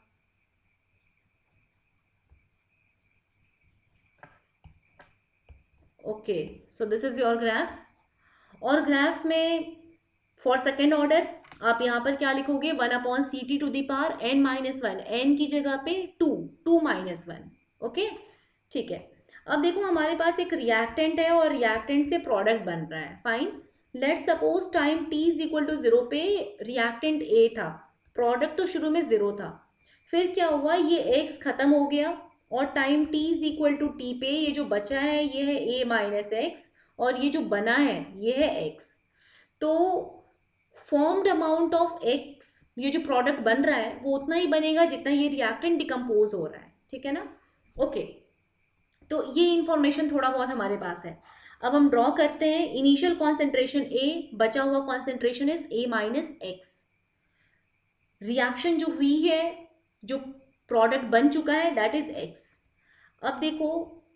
okay, so this is your graph, और ग्राफ में फॉर सेकेंड ऑर्डर आप यहाँ पर क्या लिखोगे, one upon C T to the power N minus one, N की जगह पे two, two minus one. Okay, ठीक है। अब देखो हमारे पास एक रिएक्टेंट है और रिएक्टेंट से प्रोडक्ट बन रहा है। Fine, let suppose time T is equal to zero पे रिएक्टेंट ए था, प्रोडक्ट तो शुरू में जीरो था, फिर क्या हुआ, ये एक्स खत्म हो गया और time T is equal to T पे ये जो बचा है ये है ए माइनस एक्स, और ये जो बना है ये है एक्स। तो फॉर्म्ड अमाउंट ऑफ एक्स, ये जो प्रोडक्ट बन रहा है वो उतना ही बनेगा जितना ये रिएक्टेंट डिकम्पोज हो रहा है, ठीक है ना। ओके, तो ये इंफॉर्मेशन थोड़ा बहुत हमारे पास है। अब हम ड्रॉ करते हैं, इनिशियल कॉन्सेंट्रेशन ए, बचा हुआ concentration is A minus X, reaction जो हुई है, जो प्रोडक्ट बन चुका है दैट इज एक्स। अब देखो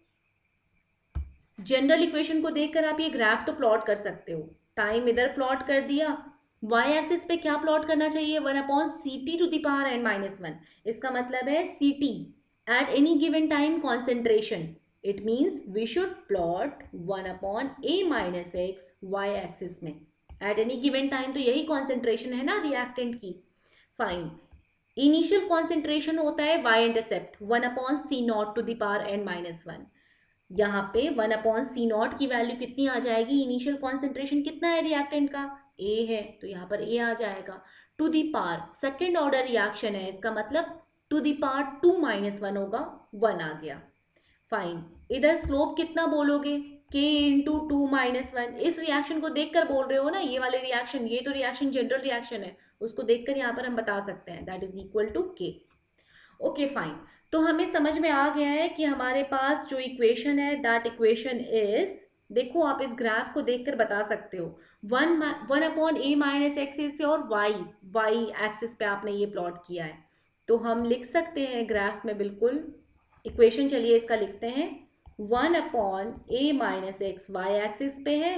जनरल इक्वेशन को देखकर आप ये ग्राफ तो प्लॉट कर सकते हो। टाइम इधर प्लॉट कर दिया, वाई एक्सिस पे क्या प्लॉट करना चाहिए, one upon C T to the power N minus one. इसका मतलब है C T at any given time concentration, it means we should plot one upon A minus X Y axis में एट एनी गिवन टाइम। तो यही कॉन्सेंट्रेशन है ना रिएक्टेंट की। फाइन, इनिशियल कॉन्सेंट्रेशन होता है Y intercept one upon C naught to the power N minus one. यहाँ पे वन अपॉन सी नॉट की वैल्यू कितनी आ जाएगी, इनिशियल कॉन्सेंट्रेशन कितना है रिएक्टेंट का, ए है, तो यहाँ पर ए आ जाएगा। To the power second order reaction है, इसका मतलब to the power two minus one होगा, वन आ गया। फाइन, इधर स्लोप कितना बोलोगे, K into two minus one. इस रिएक्शन को देखकर बोल रहे हो ना, ये वाले रिएक्शन, ये तो रिएक्शन जनरल रिएक्शन है, उसको देखकर यहाँ पर हम बता सकते हैं that is equal to K. Okay fine, तो हमें समझ में आ गया है कि हमारे पास जो इक्वेशन है दैट इक्वेशन इज, देखो आप इस ग्राफ को देखकर बता सकते हो, वन वन अपॉन ए माइनस एक्सिस से और वाई वाई एक्सिस पे आपने ये प्लॉट किया है। तो हम लिख सकते हैं ग्राफ में बिल्कुल इक्वेशन, चलिए इसका लिखते हैं, वन अपॉन ए माइनस एक्स वाई एक्सिस पे है,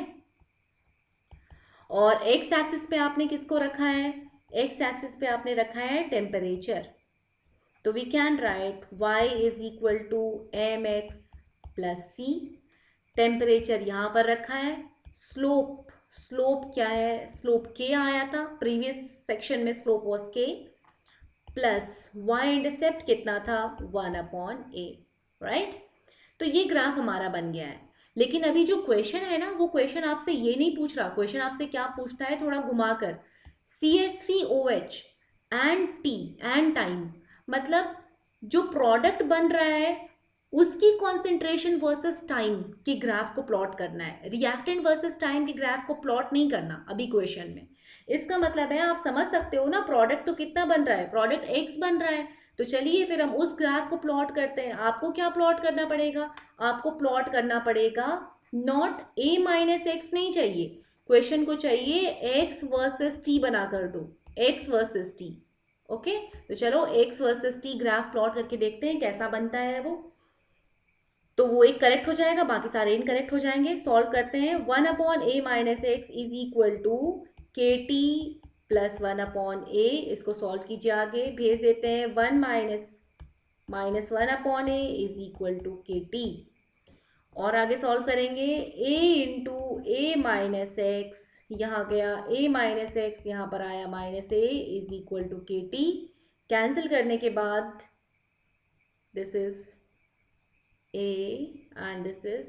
और एक्स एक्सिस पे आपने किसको रखा है, एक्स एक्सिस पे आपने रखा है टेम्परेचर। तो we can write y is equal to M X plus C, temperature यहाँ पर रखा है, स्लोप स्लोप क्या है, स्लोप k आया था प्रीवियस सेक्शन में, slope was k, plus y intercept कितना था, वन अपॉन ए, राइट। तो ये ग्राफ हमारा बन गया है। लेकिन अभी जो क्वेश्चन है ना, वो क्वेश्चन आपसे ये नहीं पूछ रहा, क्वेश्चन आपसे क्या पूछता है, थोड़ा घुमाकर, C H three O H and T and time, मतलब जो प्रोडक्ट बन रहा है उसकी कॉन्सेंट्रेशन वर्सेस टाइम की ग्राफ को प्लॉट करना है, रिएक्टेंट वर्सेस टाइम की ग्राफ को प्लॉट नहीं करना अभी क्वेश्चन में। इसका मतलब है आप समझ सकते हो ना, प्रोडक्ट तो कितना बन रहा है, प्रोडक्ट एक्स बन रहा है। तो चलिए फिर हम उस ग्राफ को प्लॉट करते हैं। आपको क्या प्लॉट करना पड़ेगा, आपको प्लॉट करना पड़ेगा नॉट ए माइनस एक्स नहीं चाहिए, क्वेश्चन को चाहिए एक्स वर्सेस टी बना कर दो, एक्स वर्सेस टी। ओके, तो चलो X versus T graph plot करके देखते हैं कैसा बनता है वो। तो वो एक करेक्ट हो जाएगा, बाकी सारे इनकरेक्ट हो जाएंगे। सॉल्व करते हैं। One upon A minus x is equal to के T plus one upon A, इसको सॉल्व कीजिए, आगे भेज देते हैं। One minus minus one upon A is equal to के टी, और आगे सॉल्व करेंगे। a into A minus X, यहाँ गया a माइनस एक्स, यहाँ पर आया minus A is equal to के टी। कैंसिल करने के बाद this is a and this is,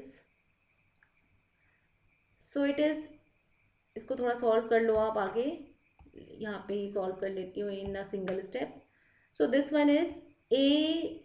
so it is, इसको थोड़ा सॉल्व कर लो आप आगे, यहाँ पे ही सॉल्व कर लेती हूँ in a single step. So this one is a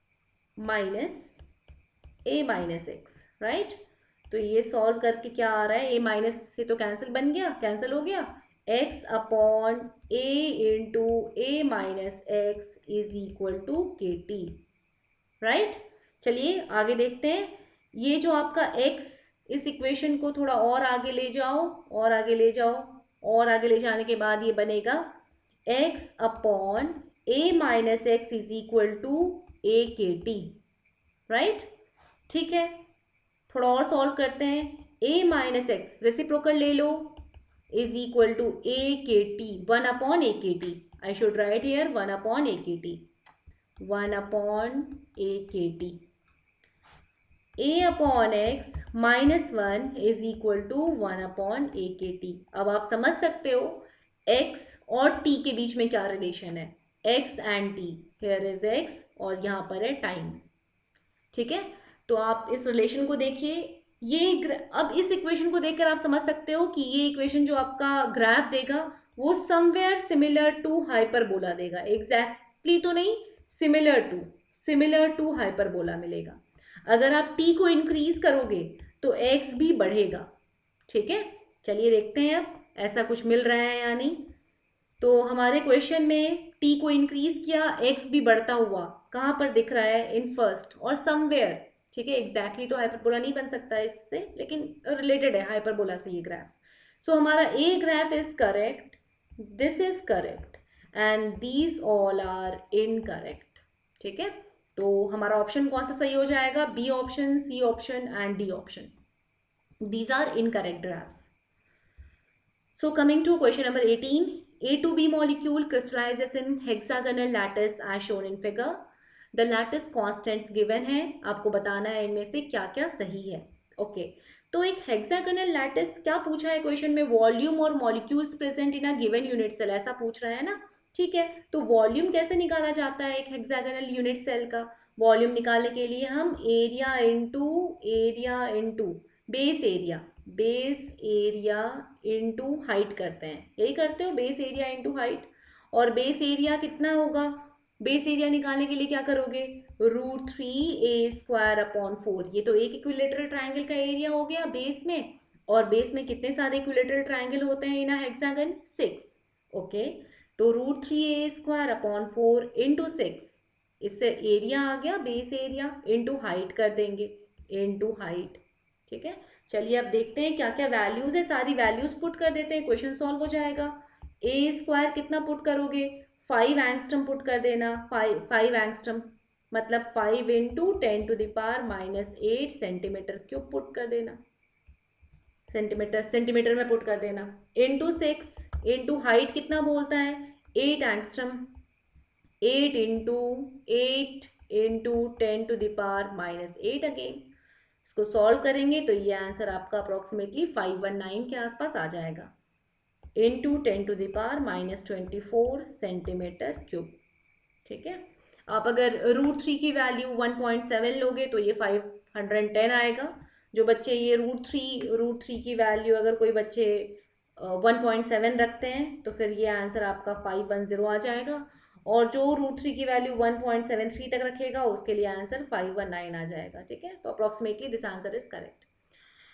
minus a minus x, right. तो ये सॉल्व करके क्या आ रहा है, a माइनस से तो कैंसिल बन गया, कैंसिल हो गया, x upon a into A minus x is equal to के टी, राइट। चलिए आगे देखते हैं। ये जो आपका x, इस इक्वेशन को थोड़ा और आगे ले जाओ, और आगे ले जाओ, और आगे ले जाने के बाद ये बनेगा x upon A minus x is equal to a k t, right. ठीक है, थोड़ा और सॉल्व करते हैं। a माइनस एक्स रेसिप्रोकल ले लो, is equal to a k t, one upon a k t, I should write here one upon a k t, one upon a k t. a upon x minus one is equal to one upon a k t. अब आप समझ सकते हो x और t के बीच में क्या रिलेशन है, x and t, here is x और यहाँ पर है टाइम। ठीक है, तो आप इस रिलेशन को देखिए। ये अब इस इक्वेशन को देखकर आप समझ सकते हो कि ये इक्वेशन जो आपका ग्राफ देगा वो समवेयर सिमिलर टू हाइपरबोला देगा, एग्जैक्टली तो नहीं, similar to, similar to hyperbola मिलेगा। अगर आप t को इंक्रीज करोगे तो x भी बढ़ेगा। ठीक है, चलिए देखते हैं अब ऐसा कुछ मिल रहा है या नहीं। तो हमारे क्वेश्चन में t को इंक्रीज किया, x भी बढ़ता हुआ कहाँ पर दिख रहा है, इन फर्स्ट और समवेयर। ठीक है, एग्जैक्टली तो हाइपरबोला नहीं बन सकता है इससे, लेकिन रिलेटेड है हाइपरबोला से ये ग्राफ। सो so, हमारा A graph is correct, this is correct and these all are incorrect. ठीक है, तो हमारा ऑप्शन कौन सा सही हो जाएगा, B option, C option and D option, these are incorrect graphs. So coming to question number eighteen, A to B molecule crystallizes in hexagonal lattice as shown in figure. The lattice constants given है, आपको बताना है इनमें से क्या क्या सही है। Okay okay. तो एक हेक्सागोनल लैटिस क्या पूछा है क्वेश्चन में, वॉल्यूम और molecules present in a given unit cell, ऐसा पूछ रहा है ना। ठीक है, तो वॉल्यूम कैसे निकाला जाता है एक हेक्सागोनल यूनिट सेल का, वॉल्यूम निकालने के लिए हम area into area into base area, base area into height करते हैं, यही करते हो, बेस एरिया इंटू हाइट। और बेस एरिया कितना होगा, बेस एरिया निकालने के लिए क्या करोगे, root three a square upon four. ये तो एक इक्विलेटरल ट्राइंगल का एरिया हो गया बेस में, और बेस में कितने सारे इक्विलेटरल ट्राइंगल होते हैं in a hexagon, six. Okay, तो root three a square upon four into six, इससे एरिया आ गया बेस एरिया, इंटू हाइट कर देंगे, इंटू हाइट। ठीक है, चलिए अब देखते हैं क्या क्या वैल्यूज है, सारी वैल्यूज पुट कर देते हैं, क्वेश्चन सॉल्व हो जाएगा। ए स्क्वायर कितना पुट करोगे, फाइव एंगस्ट्रम पुट कर देना, फाइव फाइव एंगस्ट्रम मतलब five into ten to the power minus eight centimetre cube put कर देना, सेंटीमीटर सेंटीमीटर में पुट कर देना, इंटू सिक्स इंटू हाइट कितना बोलता है, eight angstrom, eight into eight into ten to the power minus eight again. इसको सॉल्व करेंगे तो ये आंसर आपका अप्रोक्सीमेटली फाइव वन नाइन के आसपास आ जाएगा, into ten to the power minus twenty four centimetre cube. ठीक है, आप अगर रूट थ्री की वैल्यू वन पॉइंट सेवन लोगे तो ये फाइव हंड्रेड टेन आएगा। जो बच्चे ये रूट थ्री रूट थ्री की वैल्यू अगर कोई बच्चे वन पॉइंट सेवन रखते हैं तो फिर ये आंसर आपका फाइव वन ज़ीरो आ जाएगा, और जो रूट थ्री की value one point seven three तक रखेगा उसके लिए आंसर फाइव वन नाइन आ जाएगा। ठीक है, तो approximately this answer is correct.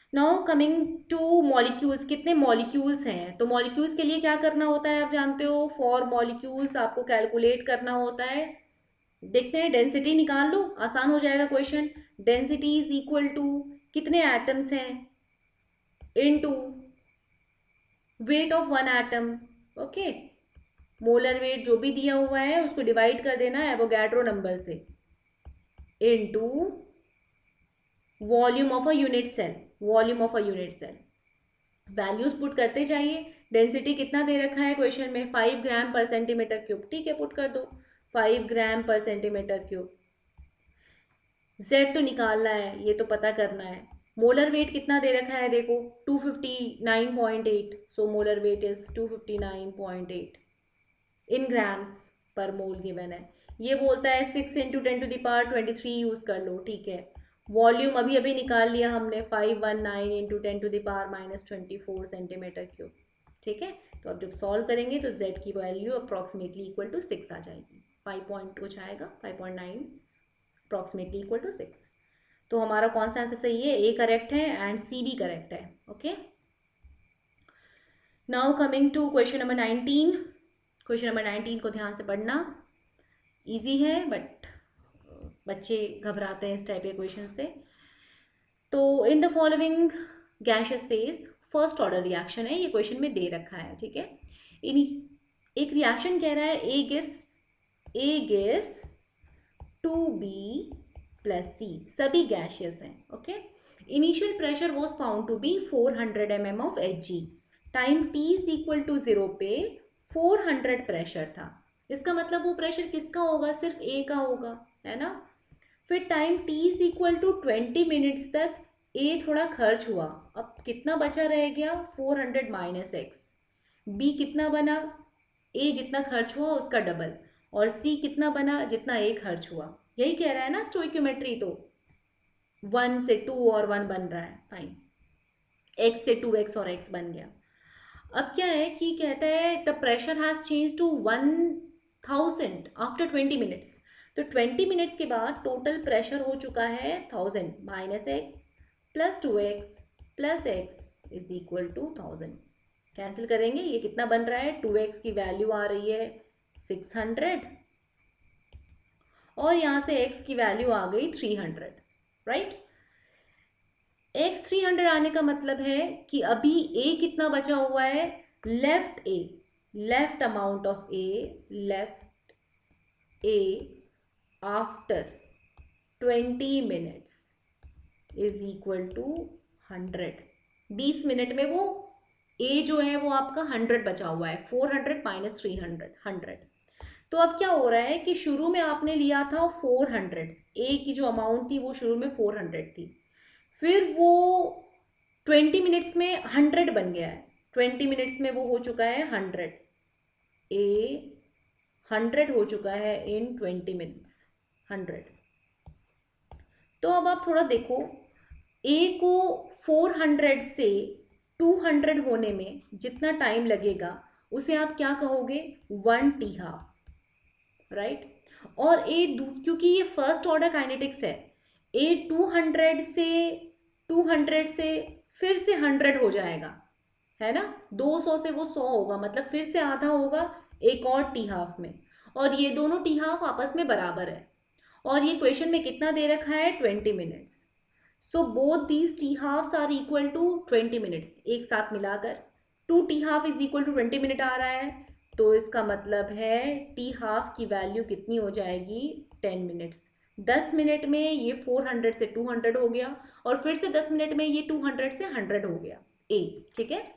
Now coming to molecules, कितने मॉलिक्यूल्स हैं, तो मॉलिक्यूल्स के लिए क्या करना होता है आप जानते हो, फॉर मॉलिक्यूल्स आपको कैलकुलेट करना होता है। देखते हैं, डेंसिटी निकाल लो, आसान हो जाएगा question. Density is equal to कितने एटम्स हैं into weight of one atom. Okay, molar weight जो भी दिया हुआ है उसको डिवाइड कर देना है एवोगैड्रो नंबर से into volume of a unit cell, volume of a unit cell. Values put करते जाइए। डेंसिटी कितना दे रखा है क्वेश्चन में, फाइव ग्राम पर सेंटीमीटर क्यूब, ठीक है पुट कर दो फाइव ग्राम पर सेंटीमीटर क्यूब। जेड तो निकालना है, ये तो पता करना है। मोलर वेट कितना दे रखा है देखो, two fifty nine point eight, so molar weight is two fifty nine point eight in grams per mole given है। ये बोलता है six into ten to the power twenty three use कर लो, ठीक है। वॉल्यूम अभी अभी निकाल लिया हमने, five one nine into ten to the power minus twenty four centimetre cube, ठीक है। तो अब जब सॉल्व करेंगे तो z की value approximately equal to six आ जाएगी, फाइव पॉइंट कुछ आएगा, five point nine approximately equal to six. तो हमारा कौन सा आंसर सही है, ए करेक्ट है एंड सी भी करेक्ट है। Okay, now coming to question number nineteen. Question number nineteen को ध्यान से पढ़ना, इजी है बट बच्चे घबराते हैं इस टाइप के क्वेश्चन से। तो in the following gaseous phase first order reaction है, ये क्वेश्चन में दे रखा है, ठीक है। इन एक रिएक्शन कह रहा है A gives A gives two B plus C, सभी गैशियस हैं। Okay, initial pressure was found to be four hundred m m of H G, time T is equal to zero पे फोर हंड्रेड प्रेशर था। इसका मतलब वो प्रेशर किसका होगा, सिर्फ ए का होगा, है ना। फिर time T is equal to twenty minutes तक ए थोड़ा खर्च हुआ, अब कितना बचा रह गया, four hundred minus x. B कितना बना, ए जितना खर्च हुआ उसका डबल, और सी कितना बना, जितना ए खर्च हुआ। यही कह रहा है ना स्टोइक्योमेट्री, तो वन से टू और वन बन रहा है, फाइन। एक्स से टू एक्स और एक्स बन गया। अब क्या है कि कहता है the pressure has change to one thousand after twenty minutes. तो ट्वेंटी मिनट्स के बाद टोटल प्रेशर हो चुका है thousand, minus x plus two x plus x is equal to thousand. Cancel करेंगे, ये कितना बन रहा है, टू एक्स की वैल्यू आ रही है सिक्स हंड्रेड और यहाँ से x की वैल्यू आ गई three hundred, right. x three hundred आने का मतलब है कि अभी a कितना बचा हुआ है, left a, left amount of a, left a after twenty minutes is equal to hundred. बीस मिनट में वो a जो है वो आपका हंड्रेड बचा हुआ है, four hundred minus three hundred, hundred. तो अब क्या हो रहा है कि शुरू में आपने लिया था फोर हंड्रेड, ए की जो अमाउंट थी वो शुरू में फोर हंड्रेड थी, फिर वो ट्वेंटी मिनट्स में हंड्रेड बन गया है, ट्वेंटी मिनट्स में वो हो चुका है हंड्रेड, ए हंड्रेड हो चुका है इन ट्वेंटी मिनट्स, हंड्रेड। तो अब आप थोड़ा देखो, ए को फोर हंड्रेड से टू हंड्रेड होने में जितना टाइम लगेगा उसे आप क्या कहोगे, one t half, right right? और ए क्योंकि ये फर्स्ट ऑर्डर काइनेटिक्स है, ए टू हंड्रेड से टू हंड्रेड से फिर से हंड्रेड हो जाएगा, है ना, दो सौ से वो सौ होगा, मतलब फिर से आधा होगा एक और टी हाफ में, और ये दोनों टी हाफ आपस में बराबर है, और ये क्वेश्चन में कितना दे रखा है, twenty minutes. So both these t halfs are equal to twenty minutes, एक साथ मिलाकर two T half is equal to twenty minute आ रहा है, तो इसका मतलब है टी हाफ की वैल्यू कितनी हो जाएगी, टेन मिनट्स। दस मिनट में ये फोर हंड्रेड से टू हंड्रेड हो गया, और फिर से दस मिनट में ये टू हंड्रेड से हंड्रेड हो गया, ए, ठीक है,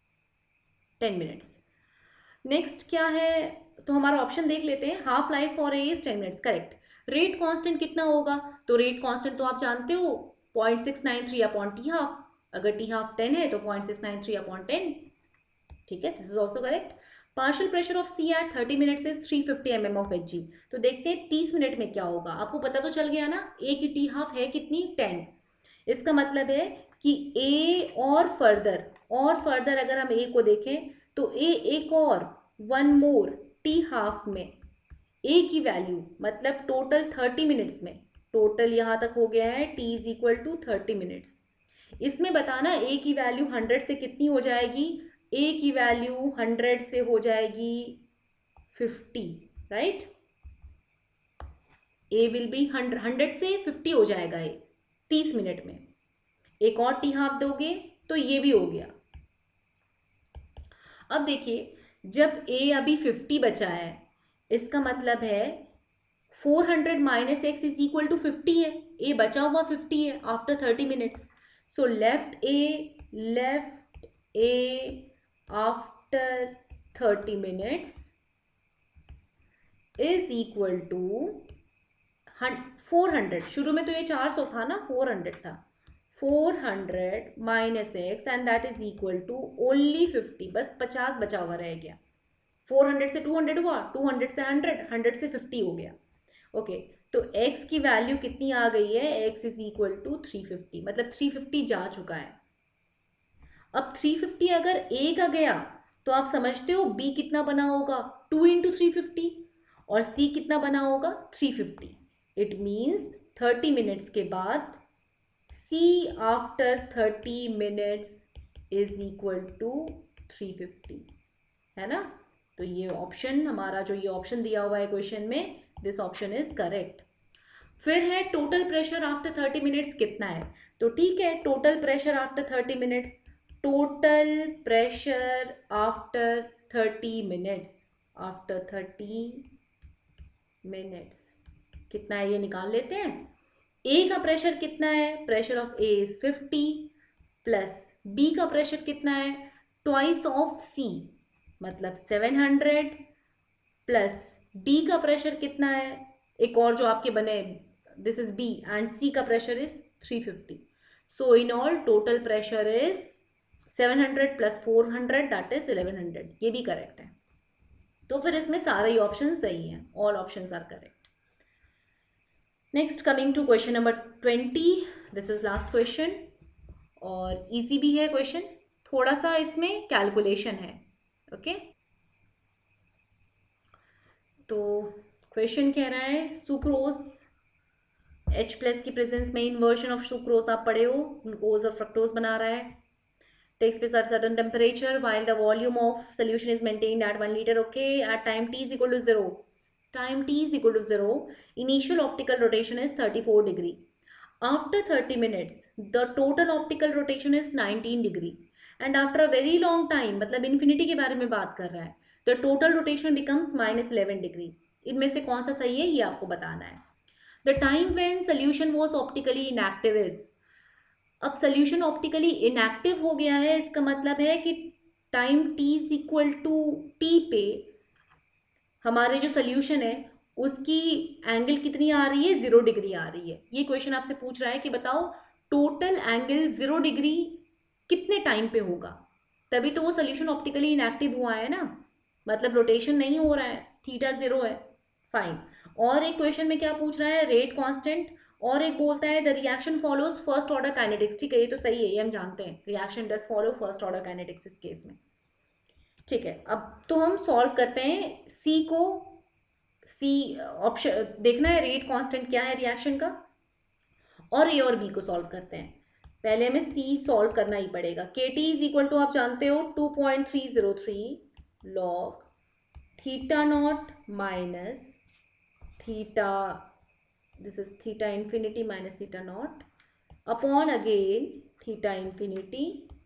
टेन मिनट्स। नेक्स्ट क्या है, तो हमारा ऑप्शन देख लेते हैं, half life for A is ten minutes, correct. Rate constant कितना होगा, तो रेट कांस्टेंट तो आप जानते हो point six nine three upon t half, अगर टी हाफ टेन है तो point six nine three upon ten, ठीक है, this is also correct. Partial pressure of C at thirty minutes is three fifty m m of H G. तो देखते हैं तीस मिनट में क्या होगा, आपको पता तो चल गया ना, ए की टी हाफ है कितनी, टेन। इसका मतलब है कि ए और फर्दर और फर्दर अगर हम ए को देखें तो ए एक और वन मोर टी हाफ में ए की वैल्यू, मतलब टोटल थर्टी मिनट्स में, टोटल यहाँ तक हो गया है t is equal to thirty minutes, इसमें बताना ए की वैल्यू हंड्रेड से कितनी हो जाएगी, ए की वैल्यू हंड्रेड से हो जाएगी fifty, right. A will be hundred, hundred से फिफ्टी हो जाएगा ए तीस मिनट में। एक और टी हाफ दोगे तो ये भी हो गया। अब देखिए जब ए अभी फिफ्टी बचा है, इसका मतलब है four hundred minus x is equal to fifty है, ए बचा हुआ फिफ्टी है after thirty minutes. So left A, left A after thirty minutes is equal to four hundred. शुरू में तो ये चार सौ था ना, फोर हंड्रेड था, four hundred minus x and that is equal to only fifty, बस पचास बचा हुआ रह गया। फोर हंड्रेड से टू हंड्रेड हुआ, टू हंड्रेड से हंड्रेड, हंड्रेड से फिफ्टी हो गया। ओके okay, तो x की वैल्यू कितनी आ गई है, x is equal to three fifty, मतलब थ्री फिफ्टी जा चुका है। अब थ्री फिफ्टी अगर a का गया तो आप समझते हो b कितना बना होगा, टू इंटू थ्री फिफ्टी, और c कितना बना होगा, three fifty. It means thirty minutes के बाद c after thirty minutes is equal to three fifty, है ना। तो ये ऑप्शन हमारा, जो ये ऑप्शन दिया हुआ है क्वेश्चन में, दिस ऑप्शन इज करेक्ट। फिर है total pressure after thirty minutes कितना है, तो ठीक है, total pressure after thirty minutes, total pressure after thirty minutes, after thirty minutes कितना है ये निकाल लेते हैं। ए का प्रेशर कितना है, pressure of A is fifty, plus B का प्रेशर कितना है, ट्वाइस ऑफ सी मतलब सेवन हंड्रेड, प्लस डी का प्रेशर कितना है, एक और जो आपके बने, this is B, and C का pressure is three fifty. So in all total pressure is seven hundred plus four hundred, that is eleven hundred. ये भी करेक्ट है। तो फिर इसमें सारे ही ऑप्शन सही हैं, all options are correct. Next coming to question number twenty, this is last question, और इजी भी है क्वेश्चन, थोड़ा सा इसमें कैलकुलेशन है। Okay okay? तो क्वेश्चन कह रहा है सुक्रोज H प्लस की प्रेजेंस में इन्वर्जन ऑफ सुक्रोज आप पढ़े हो, ग्लूकोज और फ्रक्टोज बना रहा है, takes place at certain temperature while the volume of solution is maintained at one litre. Okay, at time t is equal to zero, time t is equal to zero, initial optical rotation is thirty-four degree. After thirty minutes the total optical rotation is nineteen degree, and after a very long time, मतलब इन्फिनिटी के बारे में बात कर रहा है, the total rotation becomes minus eleven degree. इनमें से कौन सा सही है ये आपको बताना है। The time when solution was optically inactive is, अब solution optically inactive हो गया है, इसका मतलब है कि time t is equal to t पे हमारे जो सोल्यूशन है उसकी एंगल कितनी आ रही है, जीरो डिग्री आ रही है। ये क्वेश्चन आपसे पूछ रहा है कि बताओ टोटल एंगल जीरो डिग्री कितने टाइम पे होगा, तभी तो वो सोल्यूशन ऑप्टिकली इनएक्टिव हुआ है ना, मतलब रोटेशन नहीं हो रहा है, थीटा जीरो है। फाइन। और एक क्वेश्चन में क्या पूछ रहा है, रेट कांस्टेंट, और एक बोलता है the reaction follows first order kinetics. ठीक है, ये तो सही है, ये हम जानते हैं, reaction does follow first order kinetics इस केस में। ठीक है, अब तो हम सॉल्व करते हैं सी को, सी ऑप्शन देखना है रेट कांस्टेंट क्या है रिएक्शन का, और ए और बी को सॉल्व करते हैं। पहले हमें सी सॉल्व करना ही पड़ेगा। के टी इज इक्वल टू आप जानते हो two point three zero three log theta naught minus theta, this is theta infinity minus theta naught upon again theta infinity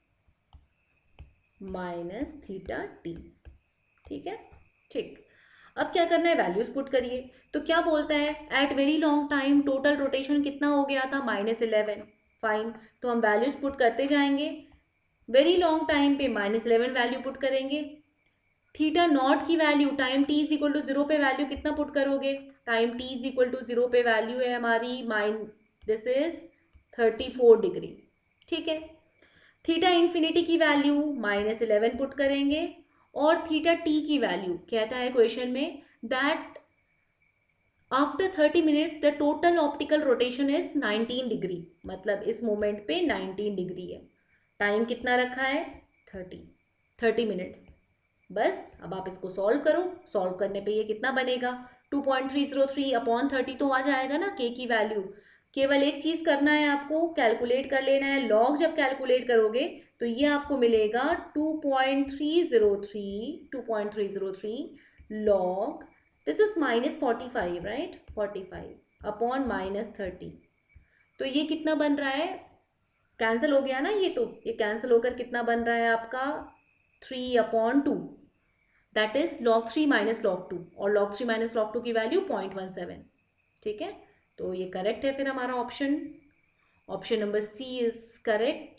minus theta t. ठीक है, ठीक। अब क्या करना है, वैल्यूज पुट करिए। तो क्या बोलता है, at very long time total rotation कितना हो गया था, माइनस इलेवन। फाइन, तो हम वैल्यूज पुट करते जाएंगे। वेरी लॉन्ग टाइम पे माइनस इलेवन वैल्यू पुट करेंगे। थीटा नॉट की value time T is equal to zero पे वैल्यू कितना पुट करोगे, time T is equal to zero पे वैल्यू है हमारी माइन this is thirty four degree. ठीक है, थीटा इन्फिनिटी की वैल्यू माइनस इलेवन पुट करेंगे, और थीटा टी की वैल्यू कहता है क्वेश्चन में that after thirty minutes the total optical rotation is nineteen degree, मतलब इस मोमेंट पे नाइनटीन डिग्री है। टाइम कितना रखा है, थर्टी, थर्टी मिनट्स। बस अब आप इसको सॉल्व करो, सॉल्व करने पे ये कितना बनेगा, two point three zero three upon thirty तो आ जाएगा ना के की वैल्यू, केवल एक चीज़ करना है आपको, कैलकुलेट कर लेना है। लॉग जब कैलकुलेट करोगे तो ये आपको मिलेगा two point three zero three two point three zero three log, this is minus forty five, right, forty five upon minus thirty. तो ये कितना बन रहा है, कैंसिल हो गया ना ये, तो ये कैंसिल होकर कितना बन रहा है आपका three upon two, that is log three minus log two, और log three minus log two की वैल्यू पॉइंट वन सेवन। ठीक है, तो ये करेक्ट है फिर हमारा option, option number C is correct.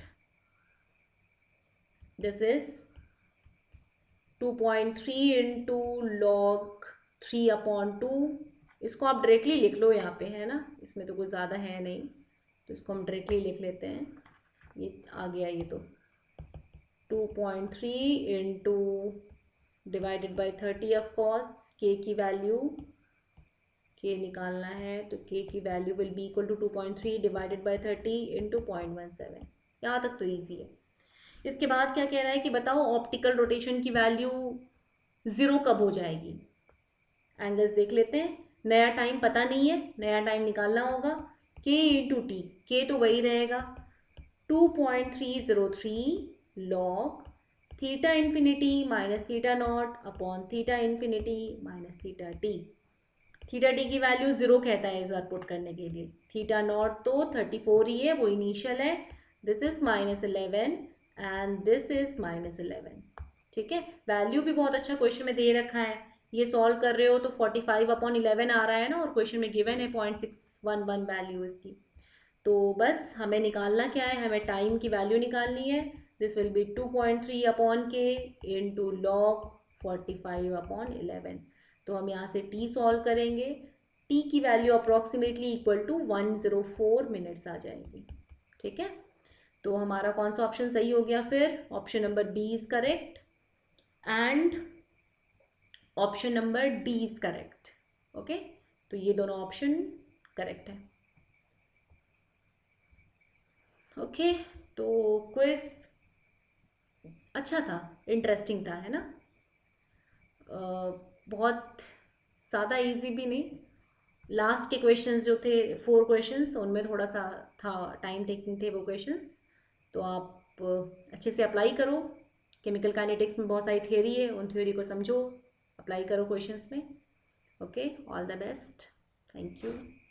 This is two point three into log three upon two. इसको आप डायरेक्टली लिख लो यहाँ पे, है ना, इसमें तो कुछ ज़्यादा है नहीं, तो इसको हम डायरेक्टली लिख लेते हैं। ये आ गया ये तो two point three into divided by thirty, of course K की वैल्यू, के निकालना है तो के की value will be equal to two point three divided by thirty into point one seven. यहाँ तक तो ईजी है। इसके बाद क्या कह रहा है कि बताओ ऑप्टिकल रोटेशन की वैल्यू ज़ीरो कब हो जाएगी। एंगल्स देख लेते हैं, नया टाइम पता नहीं है, नया टाइम निकालना होगा। के इंटू टी, के तो वही रहेगा two point three zero three log theta infinity minus theta naught upon theta infinity minus theta t. Theta t की वैल्यू ज़ीरो कहता है इस बार पुट करने के लिए, थीटा नॉट तो थर्टी फोर ही है, वो इनिशियल है, this is minus eleven and this is minus eleven. ठीक है, वैल्यू भी बहुत अच्छा क्वेश्चन में दे रखा है, ये सॉल्व कर रहे हो तो फोर्टी फाइव अपॉन इलेवन आ रहा है ना, और क्वेश्चन में गिवन है point six one one value इसकी। तो बस हमें निकालना क्या है, हमें टाइम की वैल्यू निकालनी है। This will be two point three upon K into log forty five upon eleven. तो हम यहाँ से t सॉल्व करेंगे, t की value approximately equal to one zero four minutes आ जाएगी। ठीक है, तो हमारा कौन सा ऑप्शन सही हो गया फिर, option number B is correct and option number D is correct. Okay, तो ये दोनों ऑप्शन करेक्ट है। ओके okay, तो क्विज अच्छा था, इंटरेस्टिंग था, है ना, uh, बहुत ज़्यादा इजी भी नहीं। लास्ट के क्वेश्चंस जो थे फोर क्वेश्चंस, उनमें थोड़ा सा था टाइम टेकिंग थे वो क्वेश्चंस, तो आप अच्छे से अप्लाई करो। केमिकल काइनेटिक्स में बहुत सारी थियोरी है, उन थ्योरी को समझो, अप्लाई करो क्वेश्चंस में। Okay, all the best, thank you.